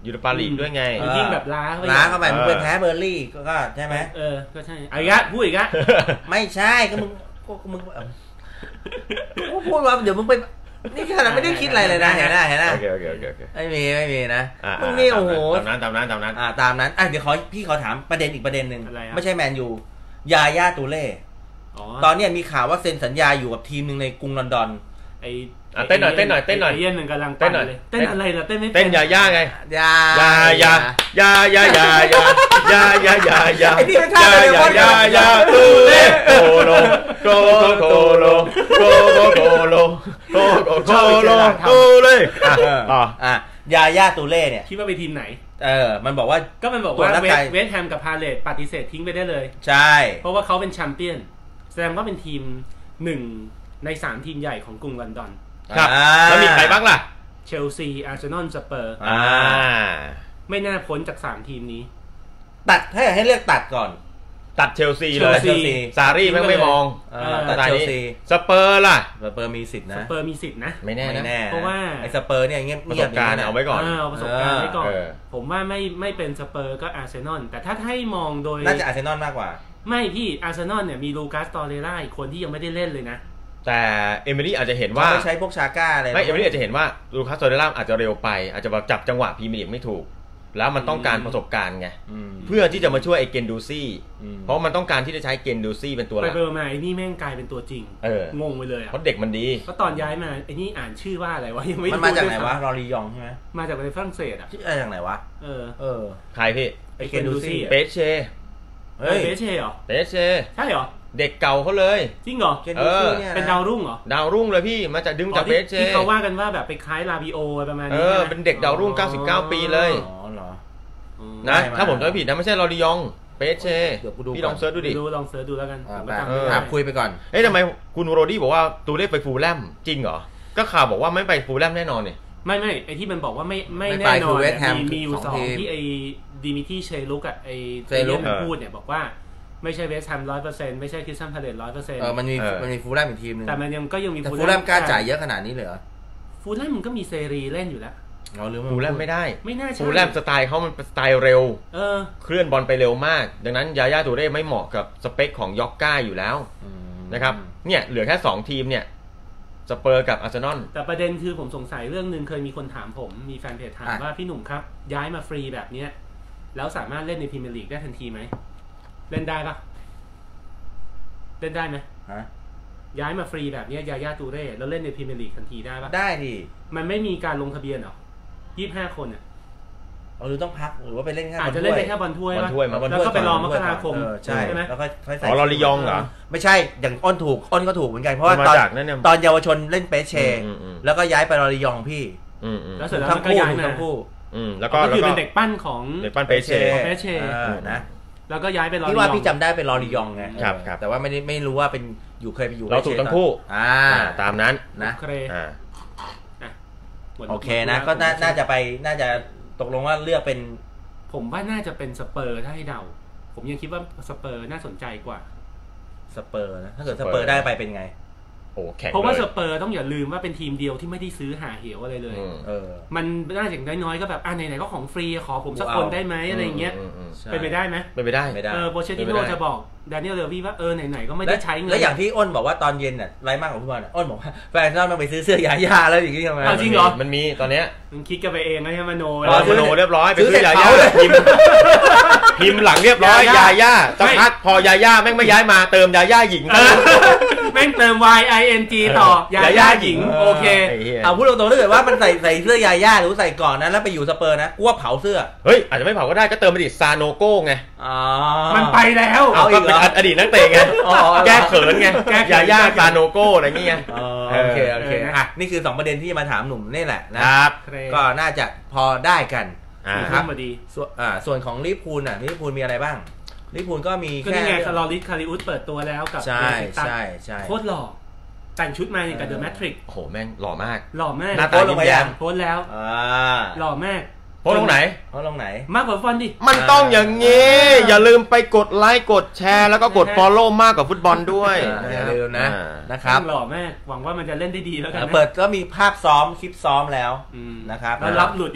Speaker 2: ยูโรปาลีกด้วยไง
Speaker 4: ยิ่งแบบล้า
Speaker 1: ล้าเข้าไปมึงไปแพ้เบอร์ลี่ก็ใช่ไหม
Speaker 4: เออก็ใช่ไอ้กะพูดอีกะ
Speaker 1: ไม่ใช่ก็มึงก็มึงพูดว่าเดี๋ยวมึงไปนี่ขนาดไม่ได้คิดอะไรเลยนะเห็นไหมเห็นไหม
Speaker 2: โอเคโอเคโอเค
Speaker 1: ไม่มีไม่มีนะมึงนี่โอ้โห
Speaker 2: ตามนั้นตามนั้นตามนั้น
Speaker 1: อ่าตามนั้นอ่ะเดี๋ยวขอพี่ขอถามประเด็นอีกประเด็นหนึ่งไม่ใช่แมนยูยาย่าตูเล่ตอนนี้มีข่าวว่าเซ็นสัญญาอยู่กับทีมหนึ่งในกรุงลอนดอน
Speaker 4: ไอ
Speaker 2: เต้นหน่อยเต้นหน่อยเต้นหน่อย
Speaker 4: เต้นหนึ่งกำลังเต้นหน่อยเต้นอะไรล่ะเต้นไม่
Speaker 2: เต้นยาย่าไง
Speaker 1: ยาย
Speaker 2: ายายายายายายายายายา
Speaker 1: ไอ้นี่เป็นท่าอะไรวะ
Speaker 2: ยายาตูเล่โกโลโกโกโลโกโกโลโกโกโลตูเล่
Speaker 1: อ่ะอ่ะยาย่าตูเล่เนี่ย
Speaker 4: คิดว่าไปทีมไหน
Speaker 1: เออมันบอกว่า
Speaker 4: ก็มันบอกว่าเวสต์แฮมกับพาเลตปฏิเสธทิ้งไปได้เลย
Speaker 1: ใช่
Speaker 4: เพราะว่าเขาเป็นแชมเปี้ยนแสดงว่าเป็นทีมหนึ่งในสามทีมใหญ่ของกรุงลอนดอน
Speaker 2: ครับแล้วมีใครบ้างล่ะ
Speaker 4: เชลซีอาร์เซนอลสเปอร์
Speaker 2: อ่า
Speaker 4: ไม่น่าพ้นจากสามทีมนี้
Speaker 1: ตัดให้ให้เลือกตัดก่อน
Speaker 2: ตัดเชลซีเลยซารี่ไม่ไม่มอง
Speaker 1: ตัดเชลซี
Speaker 2: สเปอร์ล่ะ
Speaker 1: สเปอร์มีสิทธินะ
Speaker 4: สเปอร์มีสิทธินะ
Speaker 2: ไม่แน่นะ
Speaker 4: เพราะว่า
Speaker 1: ไอ้สเปอร์เนี่ยเงียบ
Speaker 2: ประสบการณ์เอาไว้ก่อน
Speaker 4: เอาประสบการณ์ไว้ก่อนผมว่าไม่ไม่เป็นสเปอร์ก็อาร์เซนอลแต่ถ้าให้มองโดย
Speaker 1: น่าจะอาร์เซนอลมากกว่า
Speaker 4: ไม่พี่อาร์เซนอลเนี่ยมีลูกัสตอเรล่าอีกคนที่ยังไม่ได้เล่นเลยนะ
Speaker 2: แต่เอมิลี่อาจจะเห็นว่า
Speaker 1: ไม่ใช้พวกชาก้าอะไร
Speaker 2: ไม่เอมิลี่อาจจะเห็นว่าลูคัสโตเรล่าอาจจะเร็วไปอาจจะแบบจับจังหวะพรีเมียร์ลีกไม่ถูกแล้วมันต้องการประสบการณ์ไงเพื่อที่จะมาช่วยไอ้เกนดูซี่เพราะมันต้องการที่จะใช้เกนดูซี่เป็นตัวหลัก
Speaker 4: ไปๆมาไอ้นี่แม่งกลายเป็นตัวจริงงงไปเลยอ่ะ
Speaker 2: เพราะเด็กมันดี
Speaker 4: เพราะตอนย้ายมาไอ้นี่อ่านชื่อว่าอะไรวะยังไม่
Speaker 1: มันมาจากไหนวะลอรียองใช่ไหม
Speaker 4: มาจากประเทศฝรั่งเศสอ่ะ
Speaker 1: ชื่ออะไรจากไหนวะ
Speaker 4: เออ
Speaker 1: เออ
Speaker 2: ใครพี่
Speaker 1: ไอ้เกนดูซี่
Speaker 2: เปเช่
Speaker 4: เฮ้ยเปเช่เหรอ
Speaker 2: เปเช่
Speaker 4: ใช่เหรอ
Speaker 2: เด็กเก่าเขาเลย
Speaker 4: จริงเหรอ
Speaker 2: เออ
Speaker 4: เป็นดาวรุ่งเหรอ
Speaker 2: ดาวรุ่งเลยพี่มาจากดึงจากเบสเช่
Speaker 4: ที่เขาว่ากันว่าแบบไปคล้ายลาบิโอประมาณนี้
Speaker 2: เออเป็นเด็กดาวรุ่งเก้าสิบเก้าปีเลย
Speaker 1: อ๋อเหรอ
Speaker 2: นะถ้าผมจำไม่ผิดนะไม่ใช่ลอรียองเบสเช่พี่ลองเซิร์ชดูดิ
Speaker 4: ลองเซิร์ชดูแล้วกัน
Speaker 1: อ่าคุยไปก่อน
Speaker 2: เอ๊ะทำไมคุณโรดี้บอกว่าตูเล่ไปฟูลแลมจริงเหรอก็ข่าวบอกว่าไม่ไปฟูลแลมแน่นอนเนี่ย
Speaker 4: ไม่ไม่ไอที่มันบอกว่าไม่ไม่แน่นอนมีมีอยู่สองที่ไอดิมิที่เชลุกอะไอเจลุกมันพูดเนี่ยบอกว่าไม่ใช่เวสต์แฮมร้อยเปอร์เซ็นต์ไม่ใช่คริสตัลพาเลซร้อยเปอร์เซ็นต์
Speaker 1: เออมันมีมันมีฟูลแลมอีกทีมนึง
Speaker 4: แต่มันยังก็ยังมี
Speaker 1: ฟูลแลมกล้าจ่ายเยอะขนาดนี้เลยเหรอ
Speaker 4: ฟูลแลมมันก็มีเซรีเล่นอยู่แล้ว
Speaker 2: ฟูลแลมไม่ได้
Speaker 4: ไม่น่าใช่
Speaker 2: ฟูลแลมสไตล์เขามันสไตล์เร็ว
Speaker 4: เออ
Speaker 2: เคลื่อนบอลไปเร็วมากดังนั้นยาย่าตูเร่ไม่เหมาะกับสเปคของยอกก้าอยู่แล้วนะครับเนี่ยเหลือแค่สองทีมเนี่ยสเปอร์กับอาร์เซนอล
Speaker 4: แต่ประเด็นคือผมสงสัยเรื่องนึงเคยมีคนถามผมมีแฟนเพจถามว่าพี่หนุ่มครับย้ายมาฟรีแบบเนี้ยแล้วสามารถเล่นในพรีเมียร์ลีกได้ทันทีไหมเล่นได้ปะเล่นได้ไหม
Speaker 1: ฮะ
Speaker 4: ย้ายมาฟรีแบบนี้ยาย่าตูเร่แล้วเล่นในพรีเมียร์ลีกทันทีได้ปะ
Speaker 1: ได้ดิ
Speaker 4: มันไม่มีการลงทะเบียนหรอยี่สิบห้าคนอ่ะ
Speaker 1: หรือต้องพักหรือว่าไปเล่นแค่บอลถ้วย
Speaker 4: อาจจะเล่นได้แค่บอลถ้วย
Speaker 2: แล้ว
Speaker 4: ก็ไปรอมกราคม
Speaker 1: ใช่ไหมแล้วก็
Speaker 2: ใส่อ๋อลอรียองเหรอ
Speaker 1: ไม่ใช่อย่างอ้นถูกอ้นก็ถูกเหมือนกันเพราะว่าตอนตอนเยาวชนเล่นเปเช่แล้วก็ย้ายไปลอรียองพี่
Speaker 4: แล้วเสร็จแล้วก็ย้ายมา
Speaker 1: ทั้งคู่
Speaker 2: แล้วก็
Speaker 4: คือเป็นเด็กปั้นของ
Speaker 2: เด็กปั้นเปเช่
Speaker 4: เปเช่
Speaker 1: นะ
Speaker 4: แล้วก็ย้ายไปลอรียอง
Speaker 1: พี่ว่าพี่จำได้เป็นลอรียองไง
Speaker 2: ครับ
Speaker 1: แต่ว่าไม่ได้ไม่รู้ว่าเป็นอยู่เคยไปอยู่
Speaker 2: เราถูกทั้งคู่
Speaker 1: อ่า
Speaker 2: ตามนั้น
Speaker 1: นะ
Speaker 2: อ่า
Speaker 1: โอเคนะก็น่าจะไปน่าจะตกลงว่าเลือกเป็น
Speaker 4: ผมว่าน่าจะเป็นสเปอร์ถ้าให้เดาผมยังคิดว่าสเปอร์น่าสนใจกว่า
Speaker 1: สเปอร์นะถ้าเกิดสเปอร์ได้ไปเป็นไง
Speaker 2: โอ้แข็ง
Speaker 4: เพราะว่าสเปอร์ต้องอย่าลืมว่าเป็นทีมเดียวที่ไม่ได้ซื้อหาเหวอะไรเลย
Speaker 1: เออ
Speaker 4: มันน่าอย่างน้อยๆก็แบบอ่าไหนๆก็ของฟรีขอผมสักคนได้ไหมอะไรเงี้ยเป็นไปได้ไหม
Speaker 2: เป็นไปได้
Speaker 4: เออโปเชติโน่จะบอกดานิเอลเลวี่ว่าเออไหนๆก็ไม่ได้ใช้เงิน
Speaker 1: แล้วอย่างที่อ้นบอกว่าตอนเย็นน่ะไรมากของฟุตบอลอ้นบอกว่าแฟนเราไปซื้อเสื้อยาย่าแล้วอย่างนี้ทำไม
Speaker 4: จริงเหรอ
Speaker 2: มันมีตอนเนี้ย
Speaker 4: มันคิดกันไปเองนะฮะมโน
Speaker 2: มโนเรียบร้อยไปซื้อยาย่าพิมพ์พิมพ์หลังเรียบร้อยยาย่าสักพักพอยาย่าแม่งไม่ย้ายมาเติมยาย่าหญิง
Speaker 4: แม่งเติม Y I N G ต่อยาย่าหญิงโอเค
Speaker 1: เอาพูดตรงๆถ้าเกิดว่ามันใส่ใส่เสื้อยาย่าหรือใส่ก่อนนั้นแล้วไปอยู่สเปอร์นะกูว่าเผาเสื้อ
Speaker 2: เฮ้ยอาจจะไม่เผาก็ได้ก็เติมไปดิซาโนโก้ไง
Speaker 1: อ๋อ
Speaker 4: มันไปแล้ว
Speaker 2: เอาอีกเหรออดีตนักเตะไงแก้เขินไงยาย่าซาโนโก้อะไรเงี้ย
Speaker 1: โอเคโอเคอ่ะนี่คือสองประเด็นที่มาถามหนุ่มนี่แหละนะครับก็น่าจะพอได้กัน
Speaker 4: นะครับมาดี
Speaker 1: ส่วนอ่าส่วนของลิเวอร์พูลน่ะลิเวอร์พูลมีอะไรบ้างลิเวอร์พูลก็มี
Speaker 4: แค่ก็นี่ไงคาร์ลอริสคาริอุสเปิดตัวแล้วกับ
Speaker 1: ใช่ใช่ใช่
Speaker 4: โคตรหล่อแต่งชุดมาอย่างกับเดอะแมทริกซ์
Speaker 2: โอ้โหแม่งหล่อมาก
Speaker 4: หล่อมาก
Speaker 2: หน้าตายิ้มแย้ม
Speaker 4: โพสแล้ว
Speaker 1: อ่า
Speaker 4: หล่อมาก
Speaker 2: โพสลงไหน
Speaker 1: โพสลงไหน
Speaker 4: มากกว่าฟันดิ
Speaker 2: มันต้องอย่างงี้อย่าลืมไปกดไลค์กดแชร์แล้วก็กด follow มากกว่าฟุตบอลด้วย
Speaker 1: อย่าลืมนะนะครับ
Speaker 4: หล่อมากหวังว่ามันจะเล่นได้ดีแล้วกัน
Speaker 1: เปิดก็มีภาพซ้อมคลิปซ้อมแล้วนะครับ
Speaker 4: แล้วรับหลุดอีก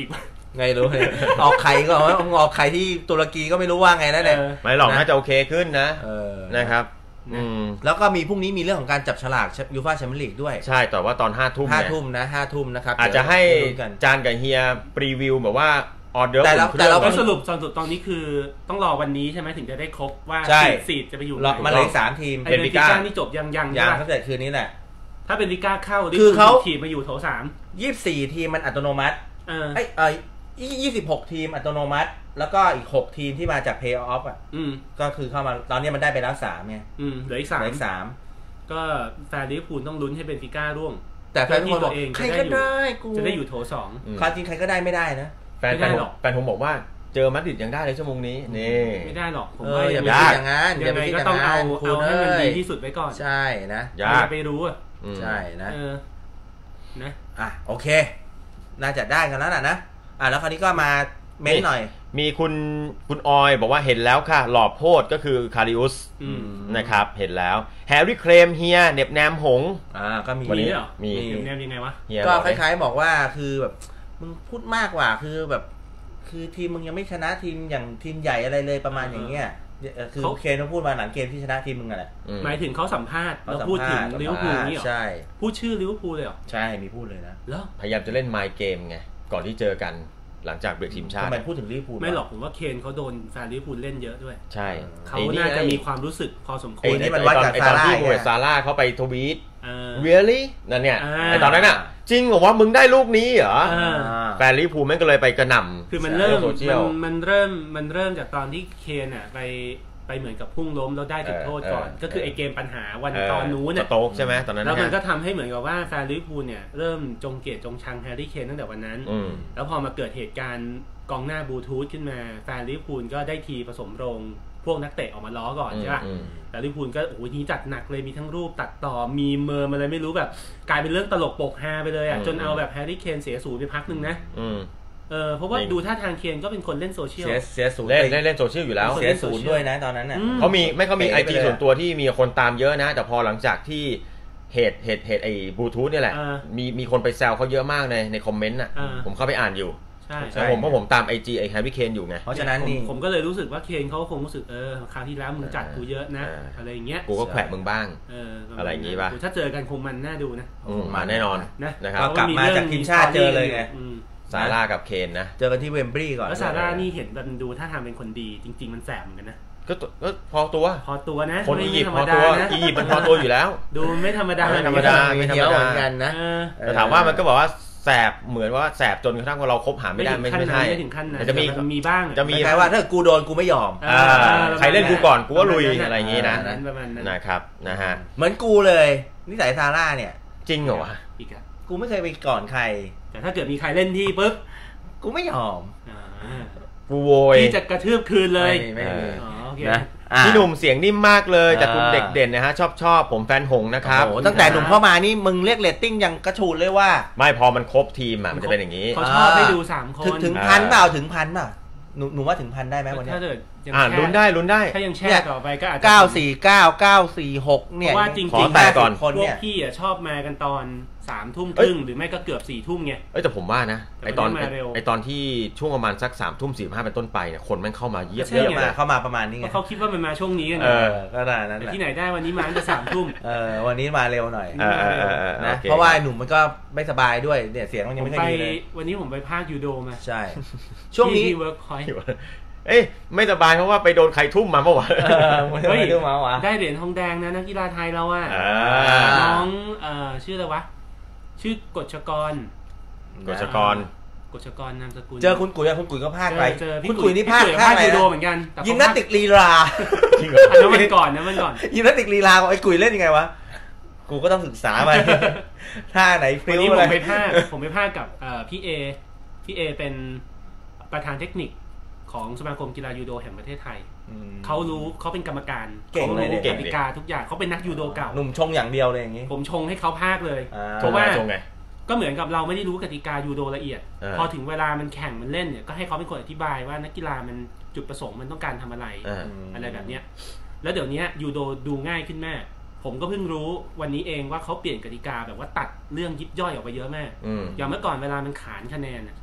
Speaker 1: ไงรู้เลยออกไข่ก็ออกไข่ที่ตุรกีก็ไม่รู้ว่าไงนั่นแหละ
Speaker 2: ไม่หรอกน่าจะโอเคขึ้นนะนะครับ
Speaker 1: แล้วก็มีพรุ่งนี้มีเรื่องของการจับฉลากยูฟ่าแชมเปี้ยนลีกด้วย
Speaker 2: ใช่แต่ว่าตอนห้าทุ่ม
Speaker 1: ห้าทุ่มนะห้าทุ่มนะครับ
Speaker 2: อาจจะให้จานกับเฮียรีวิวแบบว่าออเดอร์
Speaker 4: แต่เราแต่เราก็สรุปตอนสุดตอนนี้คือต้องรอวันนี้ใช่ไหมถึงจะได้ครบว่าสีดจะไปอยู่
Speaker 1: มาเลยสามทีม
Speaker 4: เบนฟิก้านี่จบยังยัง
Speaker 1: ยังตั้งแต่คืนนี้แหละ
Speaker 4: ถ้าเป็นลิก้าเข้า
Speaker 1: คือเขา
Speaker 4: ทีมมาอยู่โถสาม
Speaker 1: ยี่สิบสี่ทีมมันอัตโนมัติเออไอเออยี่สิบหกทีมอัตโนมัติแล้วก็อีกหกทีมที่มาจากเพย์ออฟอ่ะก็คือเข้ามาตอนนี้มันได้ไปแล้วสามไง
Speaker 4: เหลืออีกสาม
Speaker 1: เหลืออีกสาม
Speaker 4: ก็แฟนลิเวอร์พูลต้องลุ้นให้เบนฟิก้าร่วง
Speaker 1: แต่แฟนที่ตัวเองใครก็ได้กู
Speaker 4: จะได้อยู่โถสอง
Speaker 1: ความจริงใครก็ได้ไม่ได้นะ
Speaker 2: แฟนแฟนผมบอกว่าเจอมาดริดยังได้เลยชั่วโมงนี้นี่
Speaker 4: ไม่ได้หรอกผม
Speaker 1: ว่าอย่าไปคิดอย่างนั้น
Speaker 4: ยังไงก็ต้องเอาเอาให้มันดีที่สุดไว้ก่อน
Speaker 1: ใช่นะ
Speaker 4: อย่าไปรู้อ่ะ
Speaker 1: ใช่นะ
Speaker 4: นะ
Speaker 1: อ่ะโอเคน่าจะได้กันแล้วนะอ่ะแล้วคราวนี้ก็มาเม้นหน่อย
Speaker 2: มีคุณคุณออยบอกว่าเห็นแล้วค่ะหลอบโพดก็คือคาริอุสนะครับเห็นแล้วแฮร์รี่เคลมเฮียเน็บแนมหง
Speaker 1: อ่าก็มี
Speaker 4: วันนี้เหรอมีเน็บแนมยังไงวะ
Speaker 1: ก็คล้ายๆบอกว่าคือแบบมึงพูดมากกว่าคือแบบคือทีมมึงยังไม่ชนะทีมอย่างทีมใหญ่อะไรเลยประมาณอย่างเงี้ยคือเคนเขาพูดมาหลังเกมที่ชนะทีมมึงอะไร
Speaker 4: หมายถึงเขาสัมภาษณ์เราพูดถึงลิเวอร์พูลนี่หรอ
Speaker 1: ใช่
Speaker 4: พูดชื่อลิเวอร์พูลเลยเหรอ
Speaker 1: ใช่มีพูดเลยนะ
Speaker 4: แล้ว
Speaker 2: พยายามจะเล่นไมล์เกมไงก่อนที่เจอกันหลังจากเบรกทีมชาติ
Speaker 1: ทำไมพูดถึงลิเวอร์พูล
Speaker 4: ไม่หรอกผมว่าเคนเขาโดนแฟนลิเวอร์พูลเล่นเยอะด้วย
Speaker 2: ใช่
Speaker 4: เขาน่าจะมีความรู้สึกพอสมควร
Speaker 1: ไอ้นี่มันวัดจากซาร่า
Speaker 2: ที่โมเดซาร่าเขาไปทวีต really นั่นเนี่ยไอ้ตอนนั้นอ่ะจริงเหรอว่ามึงได้ลูกนี้เหรอแฟนลิเวอร์พูลแม่งก็เลยไปกระหน่ำ
Speaker 4: คือมันเริ่มมันเริ่มมันเริ่มจากตอนที่เคนอ่ะไปไปเหมือนกับพุ่งล้มแล้วได้จุดโทษก่อนก็คือไอเกมปัญหาวันตอนนู้นเนี่ย
Speaker 2: สโต๊กใช่ไหมตอนนั้น
Speaker 4: แล้วมันก็ทำให้เหมือนกับว่าแฟนลิเวอร์พูลเนี่ยเริ่มจงเกลียดจงชังแฮร์รี่เคนตั้งแต่วันนั้นแล้วพอมาเกิดเหตุการณ์กองหน้าบลูทูธขึ้นมาแฟนลิเวอร์พูลก็ได้ทีผสมโรงพวกนักเตะออกมาล้อก่อนใช่ป่ะแต่ลิเวอร์พูลก็โอ้โหนี้จัดหนักเลยมีทั้งรูปตัดต่อมีเมอร์อะไรไม่รู้แบบกลายเป็นเรื่องตลกปกฮาไปเลยอ่ะจนเอาแบบแฮร์รี่เคนเสียศูนย์ไปพักนึงนะเออเพราะว่าดูท่าทางเคนก็เป็นคนเล่นโซเชียล
Speaker 1: เสียศูนย์
Speaker 2: เล่นเล่นเล่นโซเชียลอยู่แล้ว
Speaker 1: เสียศูนย์ด้วยนะตอนนั้นน่ะ
Speaker 2: เขามีไม่เขามีไอจีส่วนตัวที่มีคนตามเยอะนะแต่พอหลังจากที่เหตุเหตุเหตุไอ้บลูทูธเนี่ยแหละมีมีคนไปแซวเขาเยอะมากในในคอมเมนต์น่ะผมเข้าไปอ่านอยู่
Speaker 4: ใช่
Speaker 2: ใช่ผมเพราะผมตามไอจีไอ้แฮร์รี่เคนอยู่ไง
Speaker 1: เพราะฉะนั้นนี่
Speaker 4: ผมก็เลยรู้สึกว่าเคนเขาคงรู้สึกเออคราวที่แล้วมึงจัดกูเยอะนะอะไรอย่างเงี้ย
Speaker 2: กูก็แขวะมึงบ้างอะไรอย่างงี้ป่ะ
Speaker 4: ถ้าเจอกันคงมันน่าดูนะ
Speaker 2: มาแน่นอน
Speaker 1: นะครับกลับมาจากทีมชาติเจอเลยไง
Speaker 2: ซาร่ากับเคนนะ
Speaker 1: เจอกันที่เวมบรีก่อน
Speaker 4: แล้วซาร่านี่เห็นมันดูท่าทางเป็นคนดีจริงๆมันแสบเหมือนกันนะ
Speaker 2: ก็ก็พอตัว
Speaker 4: พอตัวนะ
Speaker 2: คนอียิปต์พอตัวอียิปต์มันพอตัวอยู่แล้ว
Speaker 4: ดูไม่ธรรมดา
Speaker 2: ไม่ธรรมดาไม่ธรรมดา
Speaker 1: เหมือนกันนะ
Speaker 2: แต่ถามว่ามันก็บอกว่าแสบเหมือนว่าแสบจนกระทั่งว่าเราคบหาไม่ได้ไม่ใช่
Speaker 4: ไม่ถึงขั้นนั้น
Speaker 2: จะมี
Speaker 4: มีบ้าง
Speaker 2: จะมี
Speaker 1: ใครว่าถ้ากูโดนกูไม่ยอม
Speaker 2: ใครเล่นกูก่อนกูก็ลุยอะไรอย่างงี้นะนะครับนะฮะ
Speaker 1: เหมือนกูเลยนิสัยซาร่าเนี่ย
Speaker 2: จริงเหรอวะ
Speaker 1: กูไม่เคยไปก่อนใคร
Speaker 4: แต่ถ้าเกิดมีใครเล่นที่ปุ๊บ
Speaker 1: กูไม่ยอม
Speaker 2: กูโวย
Speaker 4: ที่จะกระทืบคืนเลย
Speaker 2: นะพี่หนุ่มเสียงนิ่มมากเลยแต่คุณเด็กเด่นนะฮะชอบชอบผมแฟนหงนะครับ
Speaker 1: ตั้งแต่หนุ่มเข้ามานี่มึงเรียกเรตติ้งยังกระชูดเลยว่า
Speaker 2: ไม่พอมันครบทีมอ่ะมันจะเป็นอย่างนี้
Speaker 4: เขาชอบให้ดูสามคน
Speaker 1: ถึงพันเปล่าถึงพันเปล่าหนูหนูว่าถึงพันได้ไหมวันนี้
Speaker 4: ถ้าเกิด
Speaker 2: อ่าลุ้นได้ลุ้นได้
Speaker 4: ถ้ายังแช่ต่อไปก็อาจจะ
Speaker 1: เก้าสี่เก้าเก้าสี่หกเนี่ย
Speaker 4: ว่าจริงๆ
Speaker 2: แต่ก่อน
Speaker 4: พวกพี่อ่ะชอบมากันตอนสามทุ่มครึ่งหรือไม่ก็เกือบสี่ทุ่มไง
Speaker 2: เอ้ยแต่ผมว่านะไอตอนไอตอนที่ช่วงประมาณสักสามทุ่มสี่ห้าเป็นต้นไปเนี่ยคนมันเข้ามาเยอะเยอะ
Speaker 1: มาเข้ามาประมาณนี้ไง
Speaker 4: เขาคิดว่ามันมาช่วงนี้กัน
Speaker 1: เออก็ได้นั้น
Speaker 4: ที่ไหนได้วันนี้มาตั้งแต่สามทุ่ม
Speaker 1: เออวันนี้มาเร็วหน่อยนะเพราะว่าหนุ่มมันก็ไม่สบายด้วยเนี่ยเสียงมันยังไม่ค่อยดีเลย
Speaker 4: วันนี้ผมไปภาคยูโดมา
Speaker 1: ใช่ช่วงนี้
Speaker 4: เวิร์กพอยต์
Speaker 2: เอ้ยไม่สบายเพราะว่าไปโดนใครทุ่มมาเมื่อวาน
Speaker 1: เฮ้ยทุ่มมาวะ
Speaker 4: ได้เหรียญทองแดงนะนักกีฬาไทยเราอ่ะน้องเอ่อชื่ออะไรวะชื่อกฎชกร
Speaker 2: กฎชกร
Speaker 4: กฎชกรนามสกุล
Speaker 1: เจอคุณกุ๋ยคุณกุ๋ยก็พากไป
Speaker 4: คุณกุ๋ยนี่พากพากยูโดเหมือนกัน
Speaker 1: ยิมนาสติกลีลา
Speaker 4: จริงเหรออันนั้นมันก่อนนะมันก่อน
Speaker 1: ยิมนาสติกลีลาไอ้กุ๋ยเล่นยังไงวะกูก็ต้องศึกษาไปท่าไหนฟ
Speaker 4: ริ้วอะไรผมไปพากผมไปพากกับพี่เอพี่เอเป็นประธานเทคนิคของสมาคมกีฬายูโดแห่งประเทศไทยเขารู้เขาเป็นกรรมการ
Speaker 1: เก่งเลย
Speaker 4: กติกาทุกอย่างเขาเป็นนักยูโดเก่า
Speaker 1: หนุ่มชงอย่างเดียวเลยอย่างนี้
Speaker 4: ผมชงให้เขาพากเลย
Speaker 2: เพราะว่า
Speaker 4: ก็เหมือนกับเราไม่ได้รู้กติกายูโดละเอียดพอถึงเวลามันแข่งมันเล่นเนี่ยก็ให้เขาเป็นคนอธิบายว่านักกีฬามันจุดประสงค์มันต้องการทำอะไรอะไรแบบเนี้ยแล้วเดี๋ยวนี้ยูโดดูง่ายขึ้นแม่ผมก็เพิ่งรู้วันนี้เองว่าเขาเปลี่ยนกติกาแบบว่าตัดเรื่องยิบย่อยออกไปเยอะแม่อย่างเมื่อก่อนเวลามันขานคะแนน